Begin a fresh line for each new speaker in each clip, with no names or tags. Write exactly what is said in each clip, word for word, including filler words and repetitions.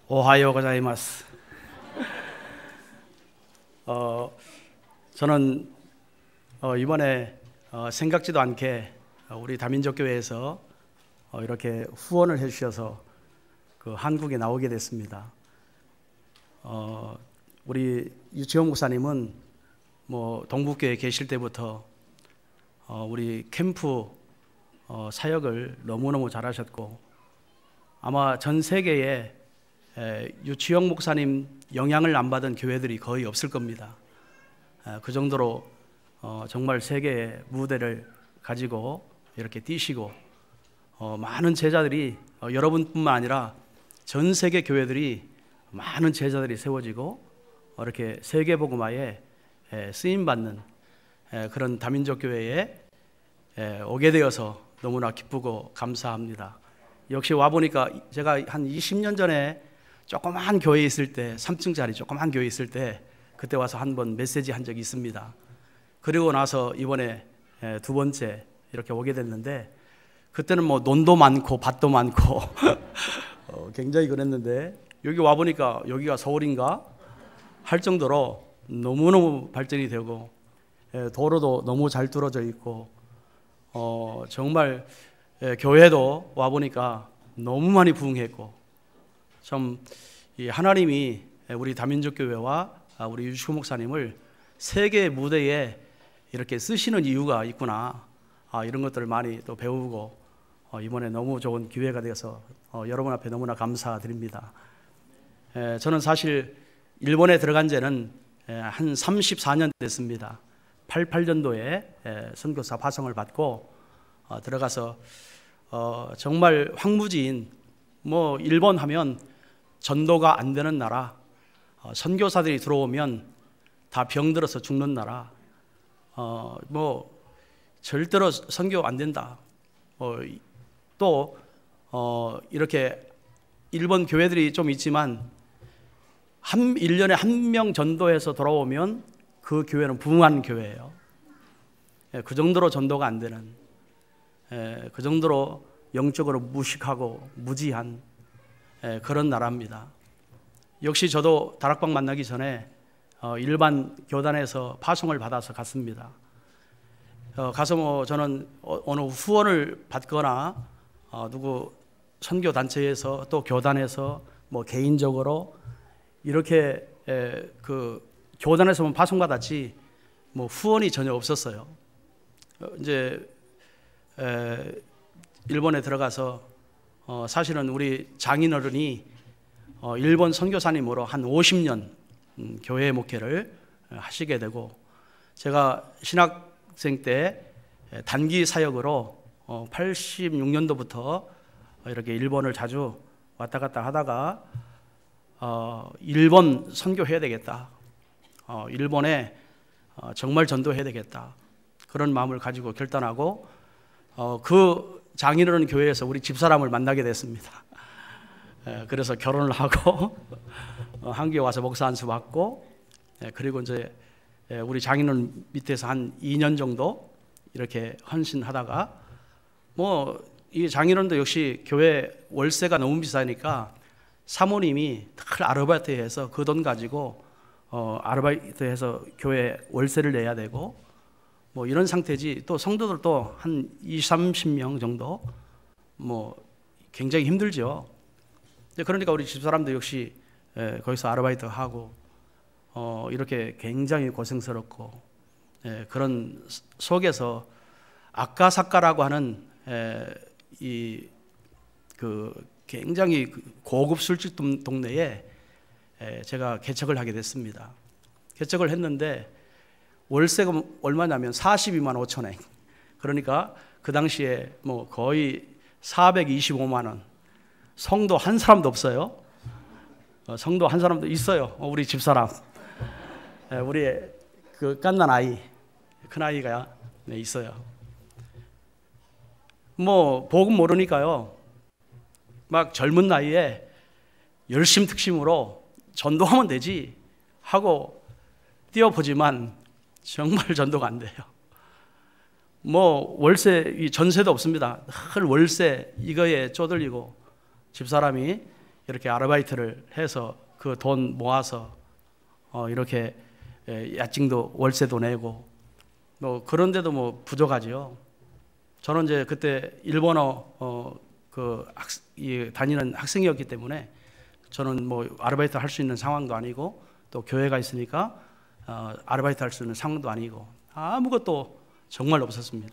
오하요 고자이마스. 어, 저는 어, 이번에 어, 생각지도 않게 우리 다민족교회에서 어, 이렇게 후원을 해주셔서 그 한국에 나오게 됐습니다. 어, 우리 유치원 목사님은 뭐 동북교회에 계실 때부터 어, 우리 캠프 어, 사역을 너무너무 잘하셨고, 아마 전 세계에 에, 유치원 목사님 영향을 안 받은 교회들이 거의 없을 겁니다. 에, 그 정도로 어, 정말 세계의 무대를 가지고 이렇게 뛰시고, 어, 많은 제자들이 어, 여러분뿐만 아니라 전 세계 교회들이 많은 제자들이 세워지고 어, 이렇게 세계복음화에 에, 쓰임받는 에, 그런 다민족 교회에 에, 오게 되어서 너무나 기쁘고 감사합니다. 역시 와보니까 제가 한 이십 년 전에 조그만 교회에 있을 때, 삼 층짜리 조그만 교회에 있을 때 그때 와서 한번 메시지 한 적이 있습니다. 그리고 나서 이번에 두 번째 이렇게 오게 됐는데, 그때는 뭐 논도 많고 밭도 많고 어, 굉장히 그랬는데, 여기 와보니까 여기가 서울인가 할 정도로 너무너무 발전이 되고, 도로도 너무 잘 뚫어져 있고, 어, 정말 교회도 와보니까 너무 많이 부흥했고, 참 이 하나님이 우리 다민족 교회와 우리 유치원 목사님을 세계 무대에 이렇게 쓰시는 이유가 있구나, 아, 이런 것들을 많이 또 배우고 어, 이번에 너무 좋은 기회가 되어서 어, 여러분 앞에 너무나 감사드립니다. 에, 저는 사실 일본에 들어간 지는 에, 한 삼십사 년 됐습니다. 팔십팔 년도에 에, 선교사 파송을 받고 어, 들어가서 어, 정말 황무지인, 뭐 일본 하면 전도가 안 되는 나라, 어, 선교사들이 들어오면 다 병들어서 죽는 나라, 어, 뭐 절대로 선교 안 된다. 어, 또 어, 이렇게 일본 교회들이 좀 있지만 한 일 년에 한 명 전도해서 돌아오면 그 교회는 부흥한 교회예요. 예, 그 정도로 전도가 안 되는, 예, 그 정도로 영적으로 무식하고 무지한 예, 그런 나라입니다. 역시 저도 다락방 만나기 전에 어, 일반 교단에서 파송을 받아서 갔습니다. 어, 가서 뭐 저는 어, 어느 후원을 받거나 어, 누구 선교 단체에서 또 교단에서 뭐 개인적으로 이렇게 에, 그 교단에서만 파송 받았지 뭐 후원이 전혀 없었어요. 어, 이제 에, 일본에 들어가서 어, 사실은 우리 장인어른이 어, 일본 선교사님으로 한 오십 년 음, 교회 목회를 하시게 되고, 제가 신학생 때 단기 사역으로 어, 팔십육 년도부터 이렇게 일본을 자주 왔다 갔다 하다가 어, 일본 선교해야 되겠다, 어, 일본에 어, 정말 전도해야 되겠다, 그런 마음을 가지고 결단하고 어, 그 장인어른 교회에서 우리 집사람을 만나게 됐습니다. 에, 그래서 결혼을 하고 어, 한국에 와서 목사 안수 받고, 에, 그리고 이제 에, 우리 장인어른 밑에서 한 이 년 정도 이렇게 헌신하다가, 뭐 이 장인어른도 역시 교회 월세가 너무 비싸니까 사모님이 늘 아르바이트해서 그 돈 가지고 어, 아르바이트해서 교회 월세를 내야 되고 뭐 이런 상태지, 또 성도들도 한 이십, 삼십 명 정도, 뭐 굉장히 힘들죠. 그러니까 우리 집사람도 역시 에, 거기서 아르바이트 하고 어, 이렇게 굉장히 고생스럽고, 에, 그런 속에서 아까사카라고 하는 에, 이 그 굉장히 고급 술집 동네에 에, 제가 개척을 하게 됐습니다. 개척을 했는데 월세가 얼마냐면 사십이만 오천 엔. 그러니까 그 당시에 뭐 거의 사백이십오만 원. 성도 한 사람도 없어요. 어, 성도 한 사람도 있어요. 어, 우리 집사람. 에, 우리 그 갓난 아이, 큰 아이가 네, 있어요. 뭐 복음 모르니까요, 막 젊은 나이에 열심 특심으로 전도하면 되지 하고 뛰어보지만 정말 전도가 안 돼요. 뭐 월세, 전세도 없습니다. 늘 월세 이거에 쪼들리고 집사람이 이렇게 아르바이트를 해서 그 돈 모아서 어 이렇게 야증도 월세도 내고 뭐 그런데도 뭐 부족하지요. 저는 이제 그때 일본어 어 그 학, 이, 다니는 학생이었기 때문에 저는 뭐 아르바이트 할 수 있는 상황도 아니고 또 교회가 있으니까 어, 아르바이트 할 수 있는 상황도 아니고 아무것도 정말 없었습니다.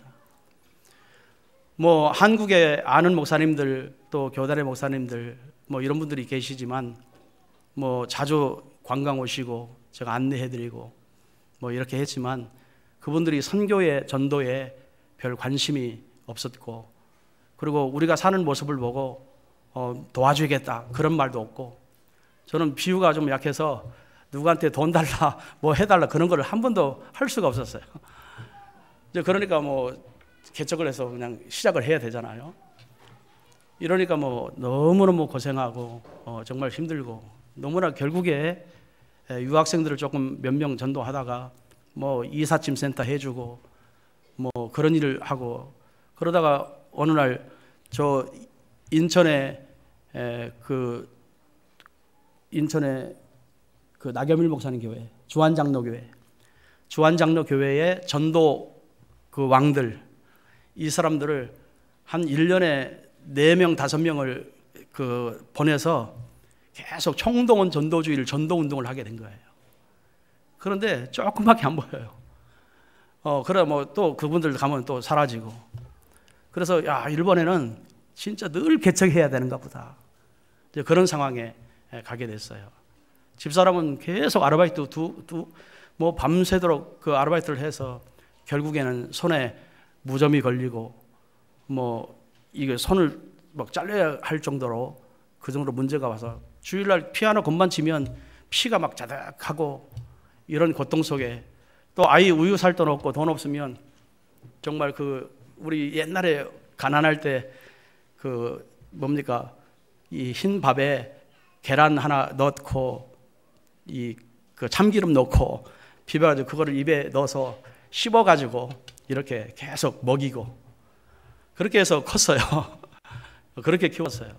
뭐 한국에 아는 목사님들 또 교단의 목사님들 뭐 이런 분들이 계시지만 뭐 자주 관광 오시고 제가 안내해드리고 뭐 이렇게 했지만 그분들이 선교에 전도에 별 관심이 없었고 그리고 우리가 사는 모습을 보고 어, 도와주겠다 그런 말도 없고 저는 비유가 좀 약해서 누구한테 돈 달라 뭐 해달라 그런 걸 한 번도 할 수가 없었어요. 이제 그러니까 뭐 개척을 해서 그냥 시작을 해야 되잖아요. 이러니까 뭐 너무너무 고생하고 어, 정말 힘들고 너무나 결국에 유학생들을 조금 몇 명 전도하다가 뭐 이삿짐 센터 해주고 뭐 그런 일을 하고 그러다가 어느 날 저 인천에 에, 그 인천에 그 나겸일 목사님 교회 주한장로교회 주한장로교회의 전도 그 왕들 이 사람들을 한 일 년에 네 명 다섯 명을 그 보내서 계속 총동원 전도주의를 전도운동을 하게 된 거예요. 그런데 조금밖에 안 보여요. 어, 그래 뭐 또 그분들 가면 또 사라지고. 그래서 야 일본에는 진짜 늘 개척해야 되는가 보다. 이제 그런 상황에 가게 됐어요. 집사람은 계속 아르바이트 두, 두, 뭐 밤새도록 그 아르바이트를 해서 결국에는 손에 무좀이 걸리고 뭐 이게 손을 막 잘라야 할 정도로 그 정도로 문제가 와서 주일날 피아노 건반 치면 피가 막 자작하고 이런 고통 속에 또 아이 우유 살 돈 없고 돈 없으면 정말 그 우리 옛날에 가난할 때 그 뭡니까 이 흰 밥에 계란 하나 넣고 이 그 참기름 넣고 비벼가지고 그거를 입에 넣어서 씹어가지고 이렇게 계속 먹이고 그렇게 해서 컸어요. 그렇게 키웠어요.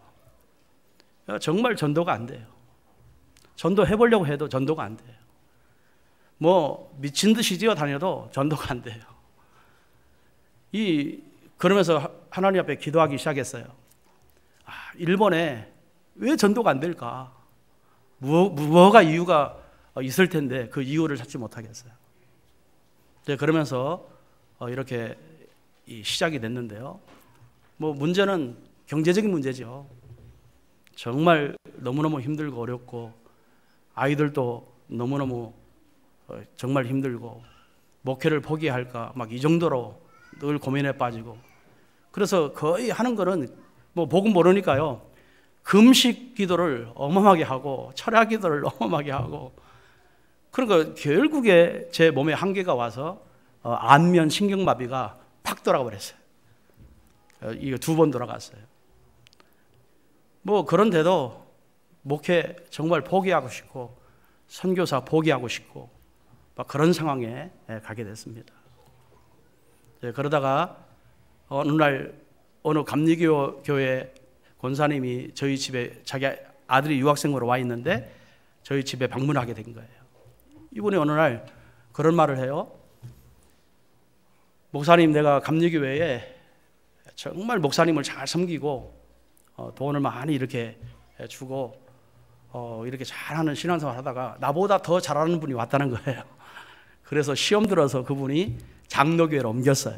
정말 전도가 안 돼요. 전도 해보려고 해도 전도가 안 돼요. 뭐 미친 듯이 뛰어다녀도 전도가 안 돼요. 이 그러면서 하나님 앞에 기도하기 시작했어요. 아, 일본에 왜 전도가 안 될까? 뭐, 뭐가 이유가 있을 텐데 그 이유를 찾지 못하겠어요. 그러면서 이렇게 시작이 됐는데요. 뭐 문제는 경제적인 문제죠. 정말 너무너무 힘들고 어렵고 아이들도 너무너무 정말 힘들고 목회를 포기할까 막 이 정도로 늘 고민에 빠지고 그래서 거의 하는 거는 뭐 복음 모르니까요. 금식 기도를 어마어마하게 하고 철야 기도를 어마어마하게 하고 그러니까 결국에 제 몸에 한계가 와서 어, 안면 신경마비가 팍 돌아가 버렸어요. 어, 이거 두 번 돌아갔어요. 뭐 그런데도 목회 정말 포기하고 싶고 선교사 포기하고 싶고 막 그런 상황에 가게 됐습니다. 네, 그러다가 어느 날 어느 감리교 교회 권사님이 저희 집에 자기 아들이 유학생으로 와 있는데 저희 집에 방문하게 된 거예요. 이분이 어느 날 그런 말을 해요. 목사님, 내가 감리교회에 정말 목사님을 잘 섬기고 어, 돈을 많이 이렇게 주고 어, 이렇게 잘하는 신앙생활 하다가 나보다 더 잘하는 분이 왔다는 거예요. 그래서 시험 들어서 그분이 장로교회로 옮겼어요.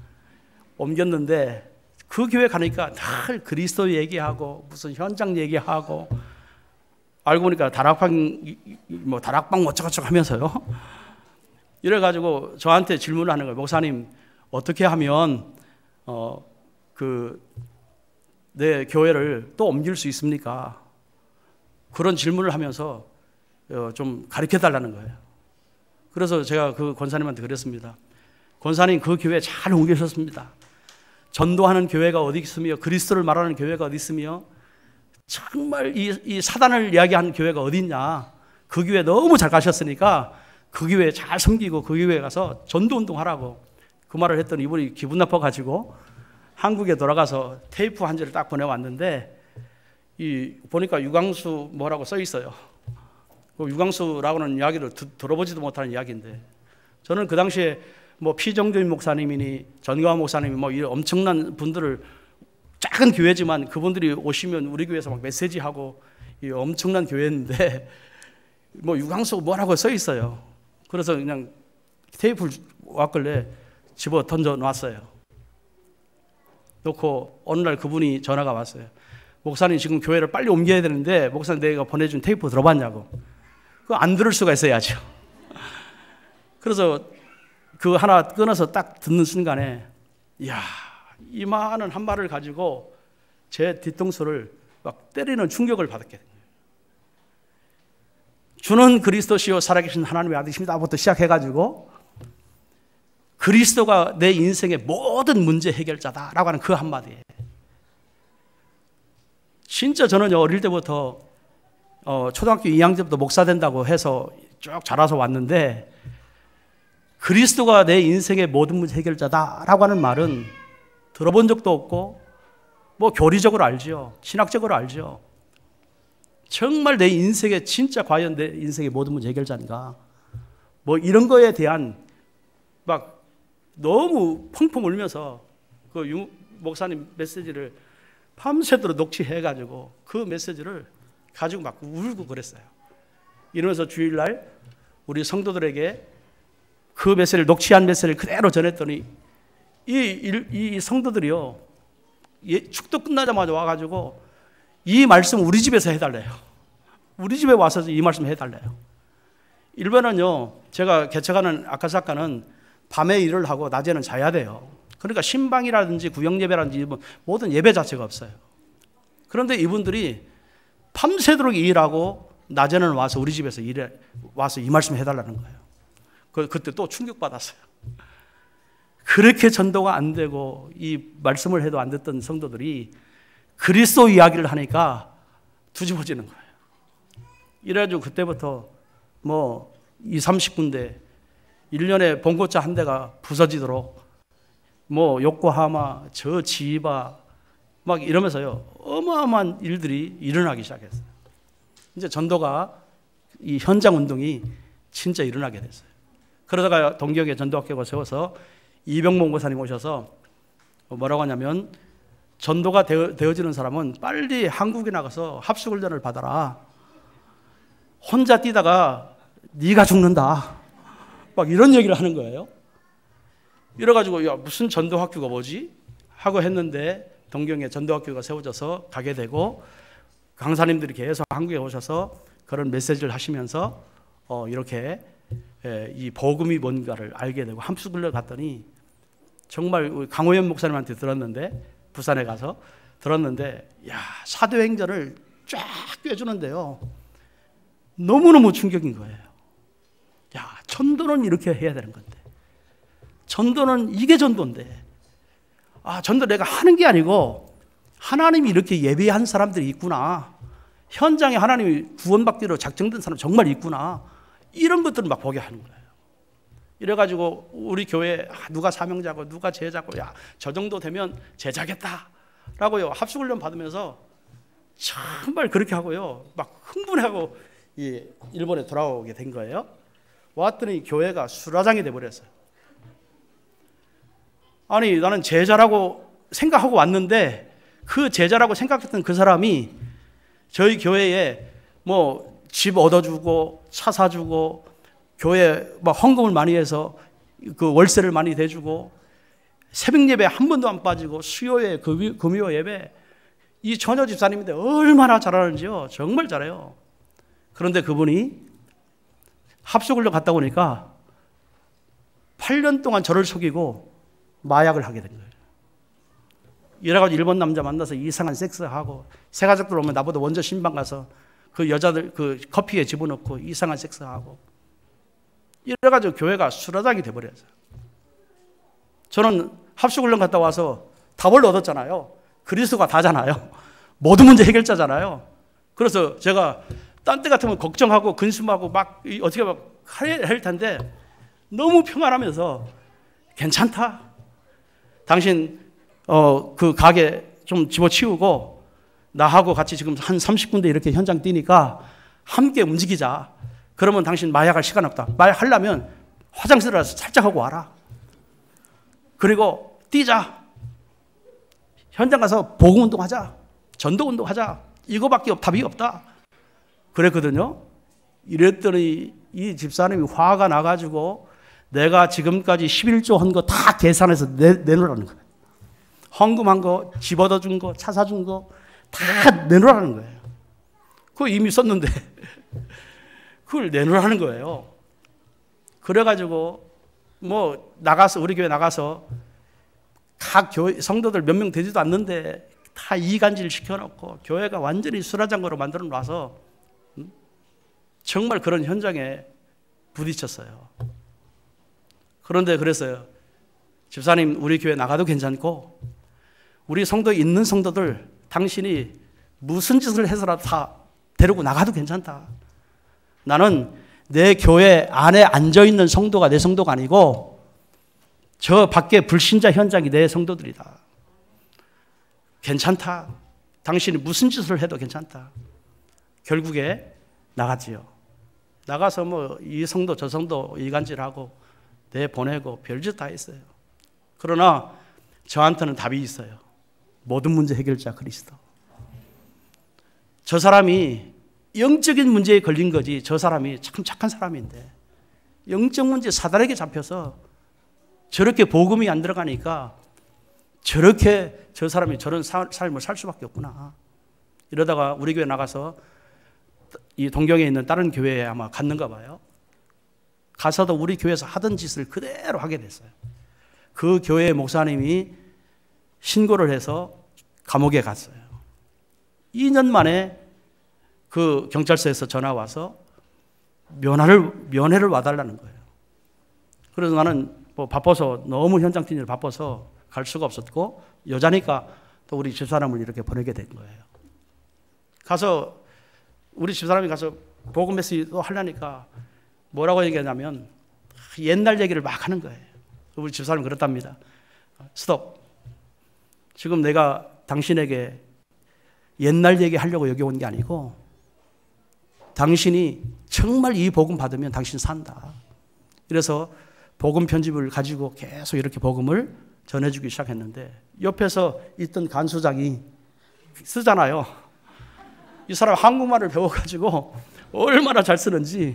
옮겼는데 그 교회 가니까 늘 그리스도 얘기하고 무슨 현장 얘기하고 알고 보니까 다락방 뭐 다락방 어쩌고저쩌고 하면서요. 이래가지고 저한테 질문을 하는 거예요. 목사님, 어떻게 하면 어, 그 내 교회를 또 옮길 수 있습니까? 그런 질문을 하면서 어, 좀 가르쳐 달라는 거예요. 그래서 제가 그 권사님한테 그랬습니다. 권사님, 그 교회 잘 옮기셨습니다. 전도하는 교회가 어디 있으며 그리스도를 말하는 교회가 어디 있으며 정말 이, 이 사단을 이야기하는 교회가 어디 있냐. 그 교회 너무 잘 가셨으니까 그 교회 잘 섬기고 그 교회에 가서 전도운동 하라고 그 말을 했더니 이분이 기분 나빠가지고 한국에 돌아가서 테이프 한 지를 딱 보내왔는데 이 보니까 유광수 뭐라고 써 있어요. 그 유광수라고는 이야기를 드, 들어보지도 못하는 이야기인데, 저는 그 당시에 뭐 피정교인 목사님이니 전가화 목사님이 뭐 이런 엄청난 분들을, 작은 교회지만 그분들이 오시면 우리 교회에서 막 메시지하고 이 엄청난 교회인데 뭐 유광수 뭐라고 써 있어요. 그래서 그냥 테이프를 왔길래 집어 던져 놨어요. 놓고 어느 날 그분이 전화가 왔어요. 목사님 지금 교회를 빨리 옮겨야 되는데 목사님 내가 보내준 테이프 들어봤냐고. 그거 안 들을 수가 있어야죠. 그래서 그 하나 끊어서 딱 듣는 순간에, 이야, 이만한 한 말을 가지고 제 뒤통수를 막 때리는 충격을 받았게 됩니다. 주는 그리스도시요 살아계신 하나님의 아들이십니다부터 시작해가지고 그리스도가 내 인생의 모든 문제 해결자다라고 하는 그 한마디에, 진짜 저는 어릴 때부터 어, 초등학교 이 학년부터 목사 된다고 해서 쭉 자라서 왔는데, 그리스도가 내 인생의 모든 문제 해결자다라고 하는 말은 들어본 적도 없고, 뭐 교리적으로 알죠, 신학적으로 알죠. 정말 내 인생에 진짜 과연 내 인생의 모든 문제 해결자인가, 뭐 이런 거에 대한 막 너무 펑펑 울면서 그 유, 목사님 메시지를 밤새도록 녹취해가지고 그 메시지를 가지고 막 울고 그랬어요. 이러면서 주일날 우리 성도들에게 그 메시지를, 녹취한 메시지를 그대로 전했더니 이, 이 성도들이요, 예, 축도 끝나자마자 와가지고 이 말씀 우리 집에서 해달래요. 우리 집에 와서 이 말씀 해달래요. 일본은요, 제가 개척하는 아카사카는 밤에 일을 하고 낮에는 자야 돼요. 그러니까 신방이라든지 구역예배라든지 모든 예배 자체가 없어요. 그런데 이분들이 밤새도록 일하고 낮에는 와서 우리 집에서 일해 와서 이 말씀 해달라는 거예요. 그, 그때 또 충격받았어요. 그렇게 전도가 안 되고 이 말씀을 해도 안 듣던 성도들이 그리스도 이야기를 하니까 뒤집어지는 거예요. 이래가지고 그때부터 뭐 이삼십 군데 일 년에 봉고차 한 대가 부서지도록 뭐 요코하마, 저 지바 막 이러면서요, 어마어마한 일들이 일어나기 시작했어요. 이제 전도가, 이 현장 운동이 진짜 일어나게 됐어요. 그러다가 동경에 전도학교가 세워서 이병목 목사님 오셔서 뭐라고 하냐면, 전도가 되어, 되어지는 사람은 빨리 한국에 나가서 합숙훈련을 받아라. 혼자 뛰다가 네가 죽는다. 막 이런 얘기를 하는 거예요. 이래가지고 야, 무슨 전도학교가 뭐지? 하고 했는데 동경에 전도학교가 세워져서 가게 되고, 강사님들이 계속 한국에 오셔서 그런 메시지를 하시면서 어, 이렇게 예, 이 복음이 뭔가를 알게 되고, 함수굴러 갔더니 정말 강호연 목사님한테 들었는데, 부산에 가서 들었는데, 야, 사도행전을 쫙 꿰주는데요, 너무너무 충격인 거예요. 야, 전도는 이렇게 해야 되는 건데, 전도는 이게 전도인데, 아, 전도 내가 하는 게 아니고 하나님이 이렇게 예배한 사람들이 있구나, 현장에 하나님이 구원받기로 작정된 사람 정말 있구나, 이런 것들을 막 보게 하는 거예요. 이래가지고 우리 교회 누가 사명자고 누가 제자고, 야, 저 정도 되면 제자겠다 라고요, 합숙훈련 받으면서 정말 그렇게 하고요, 막 흥분하고 이 일본에 돌아오게 된 거예요. 왔더니 교회가 수라장이 돼버렸어요. 아니, 나는 제자라고 생각하고 왔는데 그 제자라고 생각했던 그 사람이 저희 교회에 뭐 집 얻어주고 차 사주고 교회 막 헌금을 많이 해서 그 월세를 많이 대주고 새벽 예배 한 번도 안 빠지고 수요예, 금요 예배, 이 처녀 집사님인데 얼마나 잘하는지요. 정말 잘해요. 그런데 그분이 합숙을 갔다 오니까 팔 년 동안 저를 속이고 마약을 하게 된 거예요. 이래가지고 일본 남자 만나서 이상한 섹스하고, 새 가족들 오면 나보다 먼저 신방 가서 그 여자들 그 커피에 집어넣고 이상한 섹스하고, 이래가지고 교회가 수라장이 돼버렸어요. 저는 합숙훈련 갔다 와서 답을 얻었잖아요. 그리스도가 다잖아요. 모든 문제 해결자잖아요. 그래서 제가 딴 때 같으면 걱정하고 근심하고 막 어떻게 막 할 텐데 너무 평안하면서 괜찮다. 당신 어, 그 가게 좀 집어치우고 나하고 같이 지금 한 삼십 군데 이렇게 현장 뛰니까 함께 움직이자. 그러면 당신 마약할 시간 없다. 마약하려면 화장실 가서 살짝 하고 와라. 그리고 뛰자. 현장 가서 복음운동 하자. 전도운동 하자. 이거밖에 답이 없다. 그랬거든요. 이랬더니 이 집사님이 화가 나가지고 내가 지금까지 십일조 한 거 다 계산해서 내, 내놓으라는 거예요. 헌금한 거, 집 얻어준 거, 차 사준 거 다 내놓으라는 거예요. 그거 이미 썼는데 그걸 내놓으라는 거예요. 그래가지고 뭐 나가서 우리 교회 나가서 각 교회 성도들 몇 명 되지도 않는데 다 이간질 시켜놓고 교회가 완전히 수라장고로 만들어 놔서 정말 그런 현장에 부딪혔어요. 그런데 그랬어요. 집사님, 우리 교회 나가도 괜찮고 우리 성도에 있는 성도들 당신이 무슨 짓을 해서라도 다 데리고 나가도 괜찮다. 나는 내 교회 안에 앉아있는 성도가 내 성도가 아니고 저 밖에 불신자 현장이 내 성도들이다. 괜찮다. 당신이 무슨 짓을 해도 괜찮다. 결국에 나갔지요. 나가서 뭐 이 성도 저 성도 이간질하고 내보내고 별짓 다 했어요. 그러나 저한테는 답이 있어요. 모든 문제 해결자 그리스도. 저 사람이 영적인 문제에 걸린 거지 저 사람이 참 착한 사람인데 영적 문제 사단에게 잡혀서 저렇게 복음이 안 들어가니까 저렇게 저 사람이 저런 삶을 살 수밖에 없구나. 이러다가 우리 교회 나가서 이 동경에 있는 다른 교회에 아마 갔는가 봐요. 가서도 우리 교회에서 하던 짓을 그대로 하게 됐어요. 그 교회 목사님이 신고를 해서 감옥에 갔어요. 이 년 만에 그 경찰서에서 전화 와서 면회를, 면회를 와달라는 거예요. 그래서 나는 뭐 바빠서 너무 현장 뛰느라 바빠서 갈 수가 없었고 여자니까 또 우리 집사람을 이렇게 보내게 된 거예요. 가서 우리 집사람이 가서 복음 메시지도 하려니까 뭐라고 얘기하냐면 옛날 얘기를 막 하는 거예요. 우리 집사람이 그렇답니다. 스톱. 지금 내가 당신에게 옛날 얘기 하려고 여기 온 게 아니고 당신이 정말 이 복음 받으면 당신 산다. 그래서 복음 편집을 가지고 계속 이렇게 복음을 전해주기 시작했는데 옆에서 있던 간수장이 쓰잖아요. 이 사람 한국말을 배워가지고 얼마나 잘 쓰는지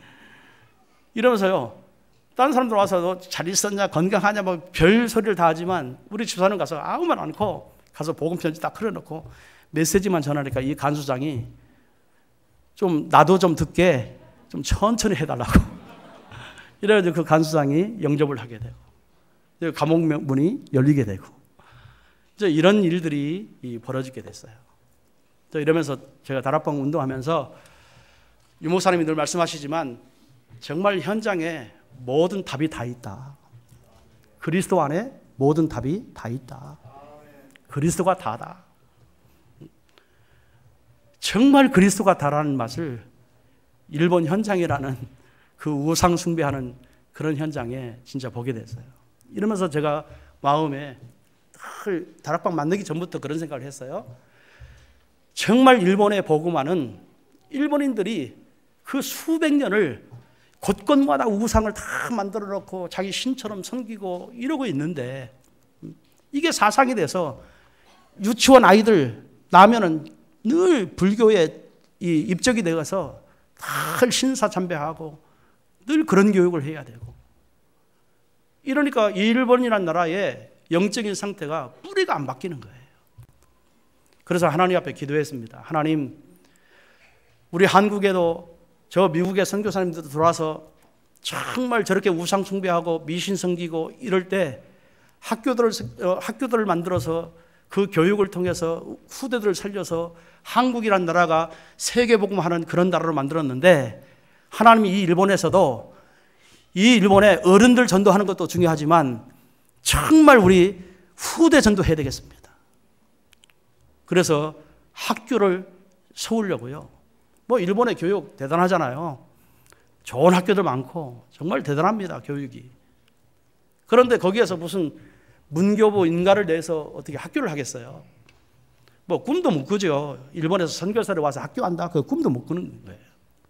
이러면서요. 다른 사람들 와서 너 잘 있었냐 건강하냐 뭐 별 소리를 다 하지만 우리 집사는 가서 아무 말 않고 가서 복음 편지 딱 흘려놓고 메시지만 전하니까 이 간수장이 좀 나도 좀 듣게 좀 천천히 해달라고 이래가지고 그 간수장이 영접을 하게 되고 감옥 문이 열리게 되고 이제 이런 일들이 벌어지게 됐어요. 이러면서 제가 다락방 운동하면서 유 목사님이 늘 말씀하시지만 정말 현장에 모든 답이 다 있다. 그리스도 안에 모든 답이 다 있다. 그리스도가 다다. 정말 그리스도가 다라는 맛을 일본 현장이라는 그 우상 숭배하는 그런 현장에 진짜 보게 됐어요. 이러면서 제가 마음에 다락방 만들기 전부터 그런 생각을 했어요. 정말 일본의 복음화는 일본인들이 그 수백 년을 곳곳마다 우상을 다 만들어 놓고 자기 신처럼 섬기고 이러고 있는데 이게 사상이 돼서 유치원 아이들 나면은 늘 불교에 이 입적이 되어서 늘 신사참배하고 늘 그런 교육을 해야 되고 이러니까 일본이라는 나라의 영적인 상태가 뿌리가 안 바뀌는 거예요. 그래서 하나님 앞에 기도했습니다. 하나님, 우리 한국에도 저 미국의 선교사님들도 들어와서 정말 저렇게 우상 숭배하고 미신 섬기고 이럴 때 학교들을 학교들을 만들어서 그 교육을 통해서 후대들을 살려서 한국이란 나라가 세계복음하는 그런 나라로 만들었는데 하나님이 이 일본에서도 이 일본의 어른들 전도하는 것도 중요하지만 정말 우리 후대 전도해야 되겠습니다. 그래서 학교를 세우려고요. 뭐 일본의 교육 대단하잖아요. 좋은 학교들 많고 정말 대단합니다. 교육이. 그런데 거기에서 무슨 문교부 인가를 내서 어떻게 학교를 하겠어요. 뭐 꿈도 못 꾸죠. 일본에서 선교사를 와서 학교한다. 그 꿈도 못 꾸는 거예요.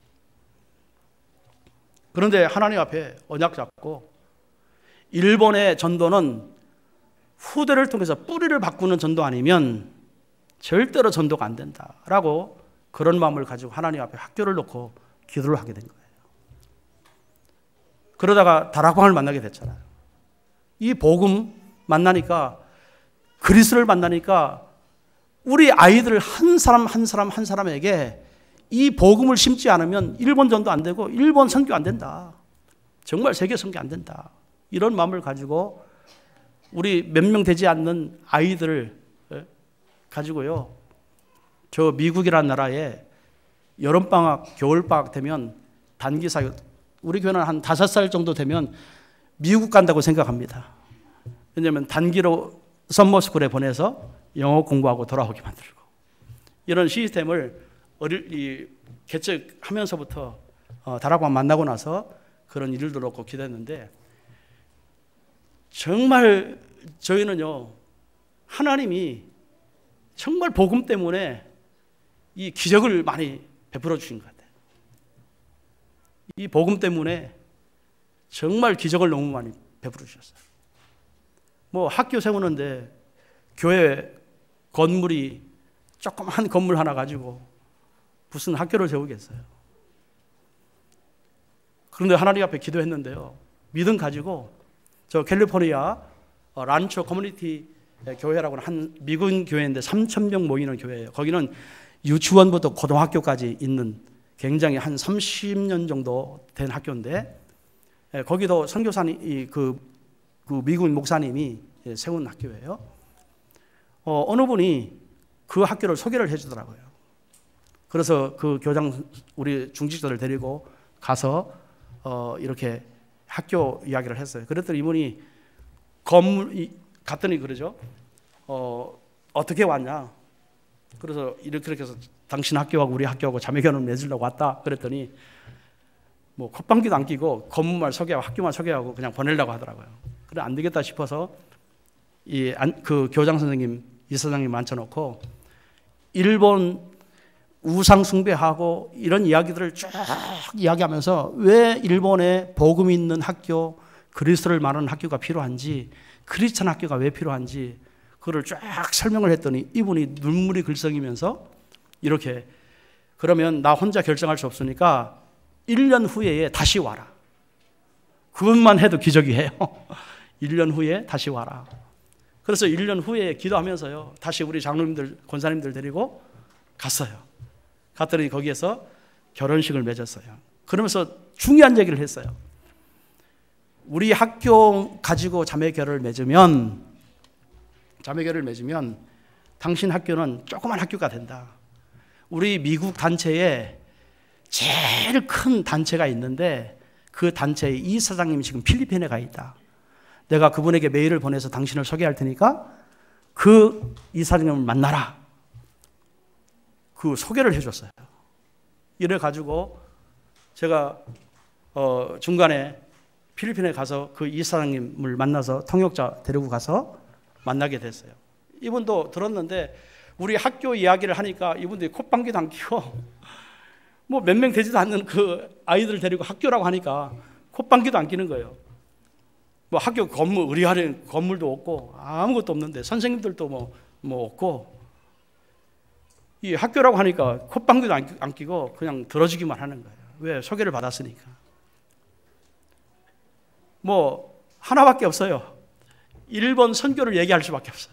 그런데 하나님 앞에 언약 잡고 일본의 전도는 후대를 통해서 뿌리를 바꾸는 전도 아니면 절대로 전도가 안 된다라고 그런 마음을 가지고 하나님 앞에 학교를 놓고 기도를 하게 된 거예요. 그러다가 다락방을 만나게 됐잖아요. 이 복음 만나니까, 그리스도를 만나니까 우리 아이들 한 사람 한 사람 한 사람에게 이 복음을 심지 않으면 일본 전도 안 되고 일본 선교 안 된다. 정말 세계 선교 안 된다. 이런 마음을 가지고 우리 몇 명 되지 않는 아이들을 가지고요, 저 미국이라는 나라에 여름방학, 겨울방학 되면 단기 사역, 우리 교회는 한 다섯 살 정도 되면 미국 간다고 생각합니다. 왜냐하면 단기로 썸머스쿨에 보내서 영어 공부하고 돌아오게 만들고, 이런 시스템을 어릴, 이, 개척하면서부터 어, 다락방 만나고 나서 그런 일도 놓고 기도했는데, 정말 저희는요, 하나님이 정말 복음 때문에 이 기적을 많이 베풀어 주신 것 같아요. 이 복음 때문에 정말 기적을 너무 많이 베풀어 주셨어요. 뭐 학교 세우는데 교회 건물이 조그만 건물 하나 가지고 무슨 학교를 세우겠어요. 그런데 하나님 앞에 기도했는데요, 믿음 가지고 저 캘리포니아 란초 커뮤니티 교회라고 하는 한 미국 교회인데 삼천 명 모이는 교회예요. 거기는 유치원부터 고등학교까지 있는 굉장히 한 삼십 년 정도 된 학교인데, 거기도 선교사님, 그, 그 미국 목사님이 세운 학교예요. 어, 어느 분이 그 학교를 소개를 해주더라고요. 그래서 그 교장, 우리 중직자들 데리고 가서 어, 이렇게 학교 이야기를 했어요. 그랬더니 이분이 건물, 갔더니 그러죠. 어, 어떻게 왔냐? 그래서 이렇게 이렇게 해서 당신 학교하고 우리 학교하고 자매결혼 맺으려고 왔다. 그랬더니 뭐 콧방귀도 안 끼고 건물만 소개하고 학교만 소개하고 그냥 보내려고 하더라고요. 그래 안 되겠다 싶어서 이 그 교장 선생님, 이사장님 앉혀놓고 일본 우상 숭배하고 이런 이야기들을 쭉 이야기하면서 왜 일본에 복음 있는 학교, 그리스도를 말하는 학교가 필요한지, 크리스천 학교가 왜 필요한지 그걸 쫙 설명을 했더니 이분이 눈물이 글썽이면서 이렇게, 그러면 나 혼자 결정할 수 없으니까 일 년 후에 다시 와라. 그것만 해도 기적이에요. 일 년 후에 다시 와라. 그래서 일 년 후에 기도하면서요, 다시 우리 장로님들, 권사님들 데리고 갔어요. 갔더니 거기에서 결혼식을 맺었어요. 그러면서 중요한 얘기를 했어요. 우리 학교 가지고 자매결을 맺으면, 자매결을 맺으면 당신 학교는 조그만 학교가 된다. 우리 미국 단체에 제일 큰 단체가 있는데 그 단체의 이사장님이 지금 필리핀에 가 있다. 내가 그분에게 메일을 보내서 당신을 소개할 테니까 그 이사장님을 만나라. 그 소개를 해줬어요. 이래가지고 제가 어 중간에 필리핀에 가서 그 이사장님을 만나서 통역자 데리고 가서 만나게 됐어요. 이분도 들었는데 우리 학교 이야기를 하니까 이분들이 콧방귀도 안 끼고 뭐 몇 명 되지도 않는 그 아이들 데리고 학교라고 하니까 콧방귀도 안 끼는 거예요. 뭐 학교 건물, 의뢰하는 건물도 없고 아무것도 없는데 선생님들도 뭐, 뭐 없고, 이 학교라고 하니까 콧방귀도 안, 안 끼고 그냥 들어주기만 하는 거예요. 왜? 소개를 받았으니까. 뭐 하나밖에 없어요. 일본 선교를 얘기할 수밖에 없어요.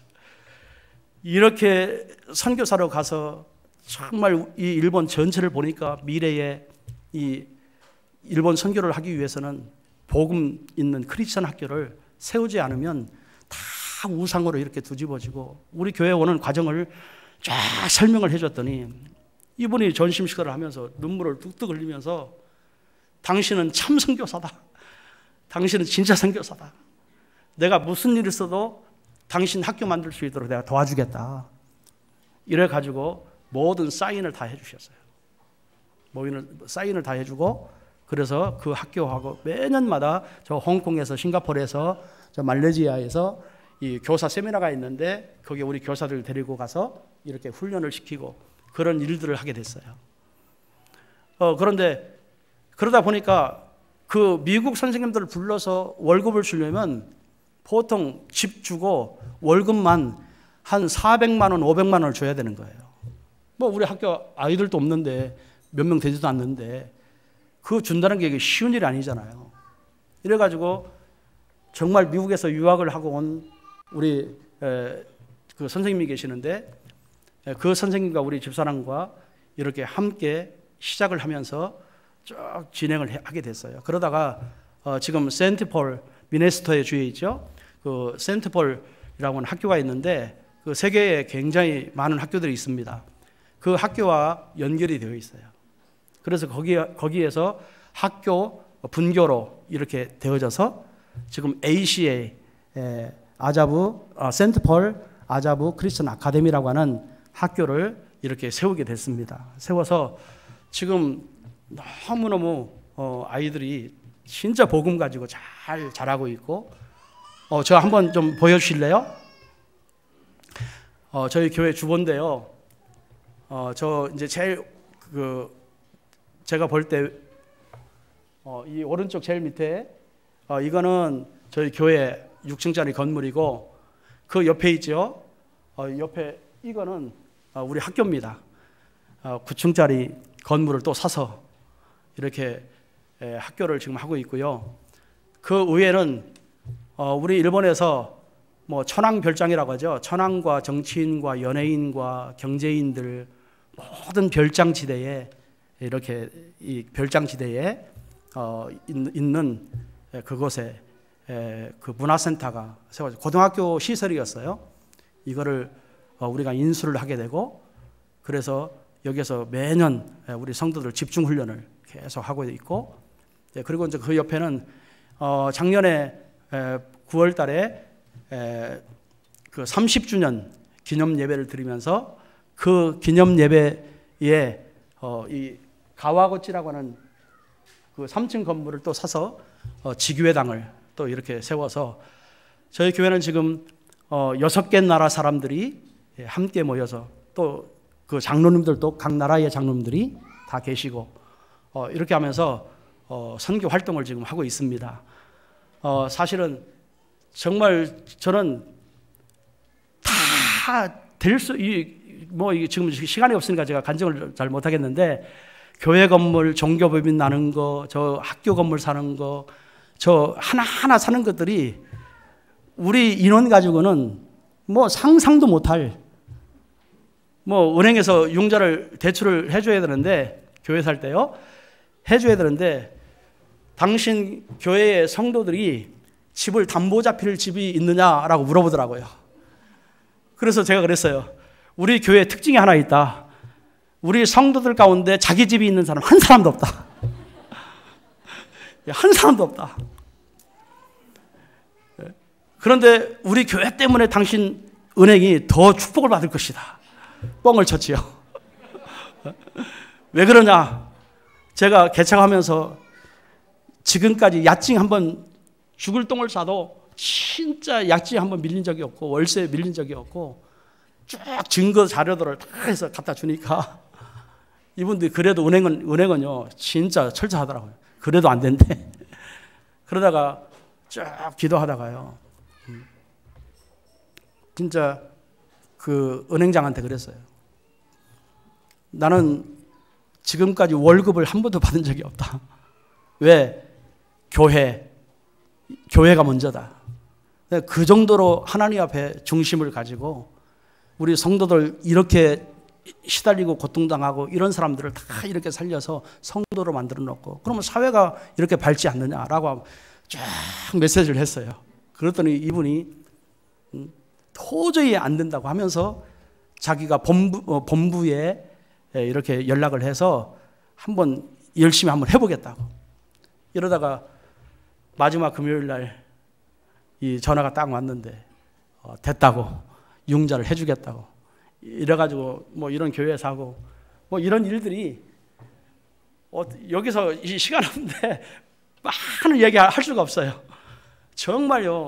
이렇게 선교사로 가서 정말 이 일본 전체를 보니까 미래에 이 일본 선교를 하기 위해서는 복음 있는 크리스천 학교를 세우지 않으면 다 우상으로 이렇게 뒤집어지고, 우리 교회 오는 과정을 쫙 설명을 해줬더니 이분이 전심식사를 하면서 눈물을 뚝뚝 흘리면서 당신은 참 선교사다. 당신은 진짜 선교사다. 내가 무슨 일을 써도 당신 학교 만들 수 있도록 내가 도와주겠다. 이래가지고 모든 사인을 다 해주셨어요. 모든 사인을 다 해주고, 그래서 그 학교하고 매년마다 저 홍콩에서, 싱가포르에서, 저 말레이시아에서 이 교사 세미나가 있는데 거기에 우리 교사들 데리고 가서 이렇게 훈련을 시키고 그런 일들을 하게 됐어요. 어, 그런데 그러다 보니까 그 미국 선생님들을 불러서 월급을 주려면 보통 집 주고 월급만 한 사백만 원, 오백만 원을 줘야 되는 거예요. 뭐 우리 학교 아이들도 없는데 몇 명 되지도 않는데 그거 준다는 게 쉬운 일이 아니잖아요. 이래가지고 정말 미국에서 유학을 하고 온 우리 에, 그 선생님이 계시는데 에, 그 선생님과 우리 집사람과 이렇게 함께 시작을 하면서 쭉 진행을 하게 됐어요. 그러다가 어, 지금 세인트폴 미네소타의 주에 있죠. 그 세인트폴이라고 하는 학교가 있는데 그 세계에 굉장히 많은 학교들이 있습니다. 그 학교와 연결이 되어 있어요. 그래서 거기 거기에서 학교 분교로 이렇게 되어져서 지금 에이씨에이 에, 아자부 어, 세인트폴 아자부 크리스천 아카데미라고 하는 학교를 이렇게 세우게 됐습니다. 세워서 지금 너무너무 어, 아이들이 진짜 복음 가지고 잘 자라고 있고 어, 저 한번 좀 보여주실래요? 어, 저희 교회 주보인데요. 어, 저 이제 제일 그 제가 볼 때 어, 이 오른쪽 제일 밑에 어, 이거는 저희 교회 육 층짜리 건물이고 그 옆에 있죠. 어, 옆에 이거는 어, 우리 학교입니다. 어, 구 층짜리 건물을 또 사서 이렇게 에, 학교를 지금 하고 있고요. 그 위에는 어, 우리 일본에서 뭐 천황별장이라고 하죠. 천황과 정치인과 연예인과 경제인들 모든 별장지대에 이렇게 이 별장지대에 어, 있는 그곳에 에, 그 문화센터가 세워져 고등학교 시설이었어요. 이거를 어, 우리가 인수를 하게 되고 그래서 여기서 매년 우리 성도들 집중 훈련을 계속 하고 있고 예, 그리고 이제 그 옆에는 어, 작년에 에, 구월 달에 에, 그 삼십 주년 기념 예배를 드리면서 그 기념 예배에 어, 이 가와고치라고 하는 그 삼 층 건물을 또 사서 어, 지교회당을 또 이렇게 세워서 저희 교회는 지금 어, 여섯 개 나라 사람들이 함께 모여서 또 그 장로님들도 각 나라의 장로님들이 다 계시고 어, 이렇게 하면서 어, 선교 활동을 지금 하고 있습니다. 어, 사실은 정말 저는 다 될 수, 뭐 이게 지금 시간이 없으니까 제가 간증을 잘 못하겠는데 교회 건물, 종교법인 나는 거, 저 학교 건물 사는 거, 저 하나하나 사는 것들이 우리 인원 가지고는 뭐 상상도 못할 뭐 은행에서 융자를 대출을 해줘야 되는데 교회 살 때요 해줘야 되는데 당신 교회의 성도들이 집을 담보 잡힐 집이 있느냐라고 물어보더라고요. 그래서 제가 그랬어요. 우리 교회 특징이 하나 있다. 우리 성도들 가운데 자기 집이 있는 사람 한 사람도 없다. 한 사람도 없다. 그런데 우리 교회 때문에 당신 은행이 더 축복을 받을 것이다. 뻥을 쳤지요. 왜 그러냐? 제가 개척하면서 지금까지 야증 한번 죽을 똥을 싸도 진짜 약증 한번 밀린 적이 없고 월세 밀린 적이 없고 쭉 증거 자료들을 다 해서 갖다 주니까 이분들이 그래도 은행은, 은행은요 진짜 철저하더라고요. 그래도 안 된대. 그러다가 쭉 기도하다가요 진짜 그 은행장한테 그랬어요. 나는 지금까지 월급을 한 번도 받은 적이 없다. 왜? 교회, 교회가 먼저다. 그 정도로 하나님 앞에 중심을 가지고 우리 성도들 이렇게 시달리고 고통당하고 이런 사람들을 다 이렇게 살려서 성도로 만들어 놓고 그러면 사회가 이렇게 밝지 않느냐라고 쫙 메시지를 했어요. 그랬더니 이분이 도저히 안 된다고 하면서 자기가 본부, 어, 본부에 이렇게 연락을 해서 한번 열심히 한번 해보겠다고 이러다가 마지막 금요일 날 이 전화가 딱 왔는데 어, 됐다고 융자를 해주겠다고 이래가지고 뭐 이런 교회에서 하고 뭐 이런 일들이 어, 여기서 이 시간 없는데 많은 얘기 할 수가 없어요. 정말요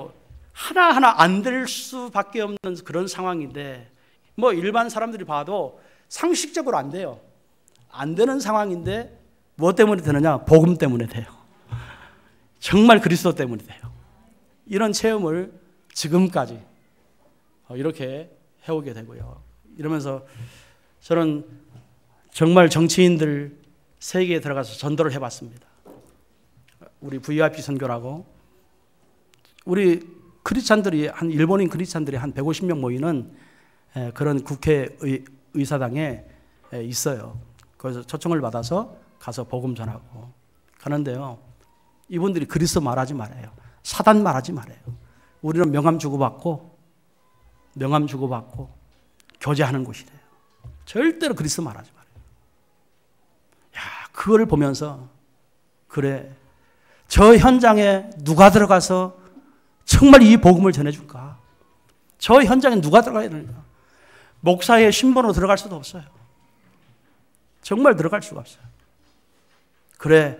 하나하나 안 될 수밖에 없는 그런 상황인데, 뭐 일반 사람들이 봐도 상식적으로 안 돼요. 안 되는 상황인데 뭐 때문에 되느냐? 복음 때문에 돼요. 정말 그리스도 때문에 돼요. 이런 체험을 지금까지 이렇게 해오게 되고요. 이러면서 저는 정말 정치인들 세계에 들어가서 전도를 해봤습니다. 우리 브이아이피 선교라고, 우리 크리스찬들이 한 일본인 크리스찬들이 한 백오십 명 모이는 그런 국회의사당에 있어요. 거기서 초청을 받아서 가서 복음 전하고 가는데요. 이분들이 그리스도 말하지 말아요. 사단 말하지 말아요. 우리는 명함 주고받고 명함 주고받고 교제하는 곳이래요. 절대로 그리스도 말하지 말아요. 야, 그걸 보면서 그래, 저 현장에 누가 들어가서 정말 이 복음을 전해줄까? 저 현장에 누가 들어가야 되는가? 목사의 신분으로 들어갈 수도 없어요. 정말 들어갈 수가 없어요. 그래,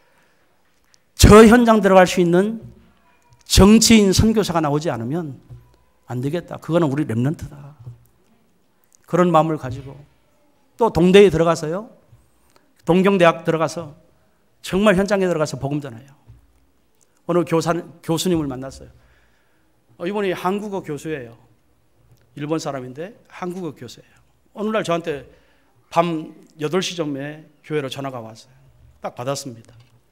저 현장 들어갈 수 있는 정치인 선교사가 나오지 않으면 안 되겠다. 그거는 우리 렘넌트다. 그런 마음을 가지고 또 동대에 들어가서요. 동경대학 들어가서 정말 현장에 들어가서 복음 전해요. 어느 교사, 교수님을 만났어요. 어, 이분이 한국어 교수예요. 일본 사람인데 한국어 교수예요. 어느 날 저한테 밤 여덟 시쯤에 교회로 전화가 왔어요. 딱 받았습니다.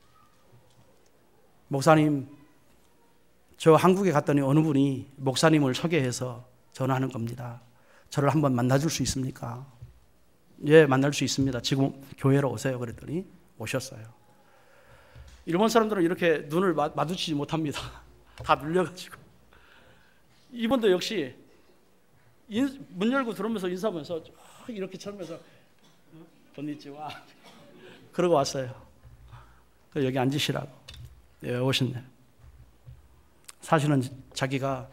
목사님, 저 한국에 갔더니 어느 분이 목사님을 소개해서 전화하는 겁니다. 저를 한번 만나줄 수 있습니까? 예, 만날 수 있습니다. 지금 교회로 오세요. 그랬더니 오셨어요. 일본 사람들은 이렇게 눈을 마주치지 못합니다. 다 눌려가지고. 이분도 역시 인, 문 열고 들어오면서 인사하면서 이렇게 쳐면서 건니치와 그러고 왔어요. 여기 앉으시라고. 예, 오셨네요. 사실은 자기가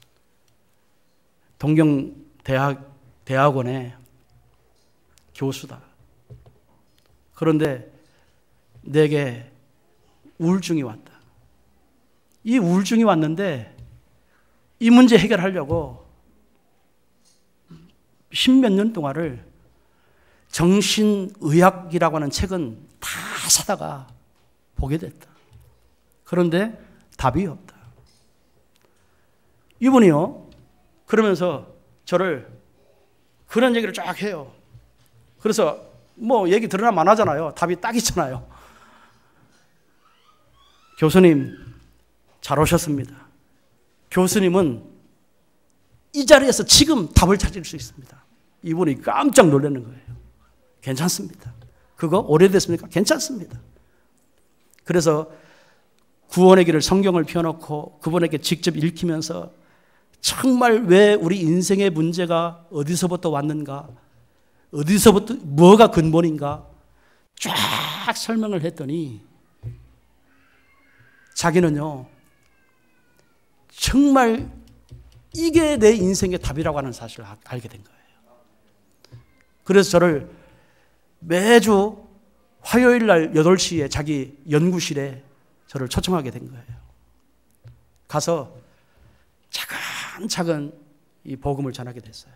동경대학 대학원의 교수다. 그런데 내게 우울증이 왔다. 이 우울증이 왔는데 이 문제 해결하려고 십몇 년 동안을 정신의학이라고 하는 책은 다 사다가 보게 됐다. 그런데 답이 없다. 이분이요, 그러면서 저를 그런 얘기를 쫙 해요. 그래서 뭐 얘기 들으나 마나잖아요. 답이 딱 있잖아요. 교수님, 잘 오셨습니다. 교수님은 이 자리에서 지금 답을 찾을 수 있습니다. 이분이 깜짝 놀라는 거예요. 괜찮습니다. 그거 오래됐습니까? 괜찮습니다. 그래서 구원의 길을 성경을 펴놓고 그분에게 직접 읽히면서 정말 왜 우리 인생의 문제가 어디서부터 왔는가, 어디서부터 뭐가 근본인가 쫙 설명을 했더니 자기는요, 정말 이게 내 인생의 답이라고 하는 사실을 알게 된 거예요. 그래서 저를 매주 화요일 날 여덟 시에 자기 연구실에 저를 초청하게 된 거예요. 가서 차근차근 이 복음을 전하게 됐어요.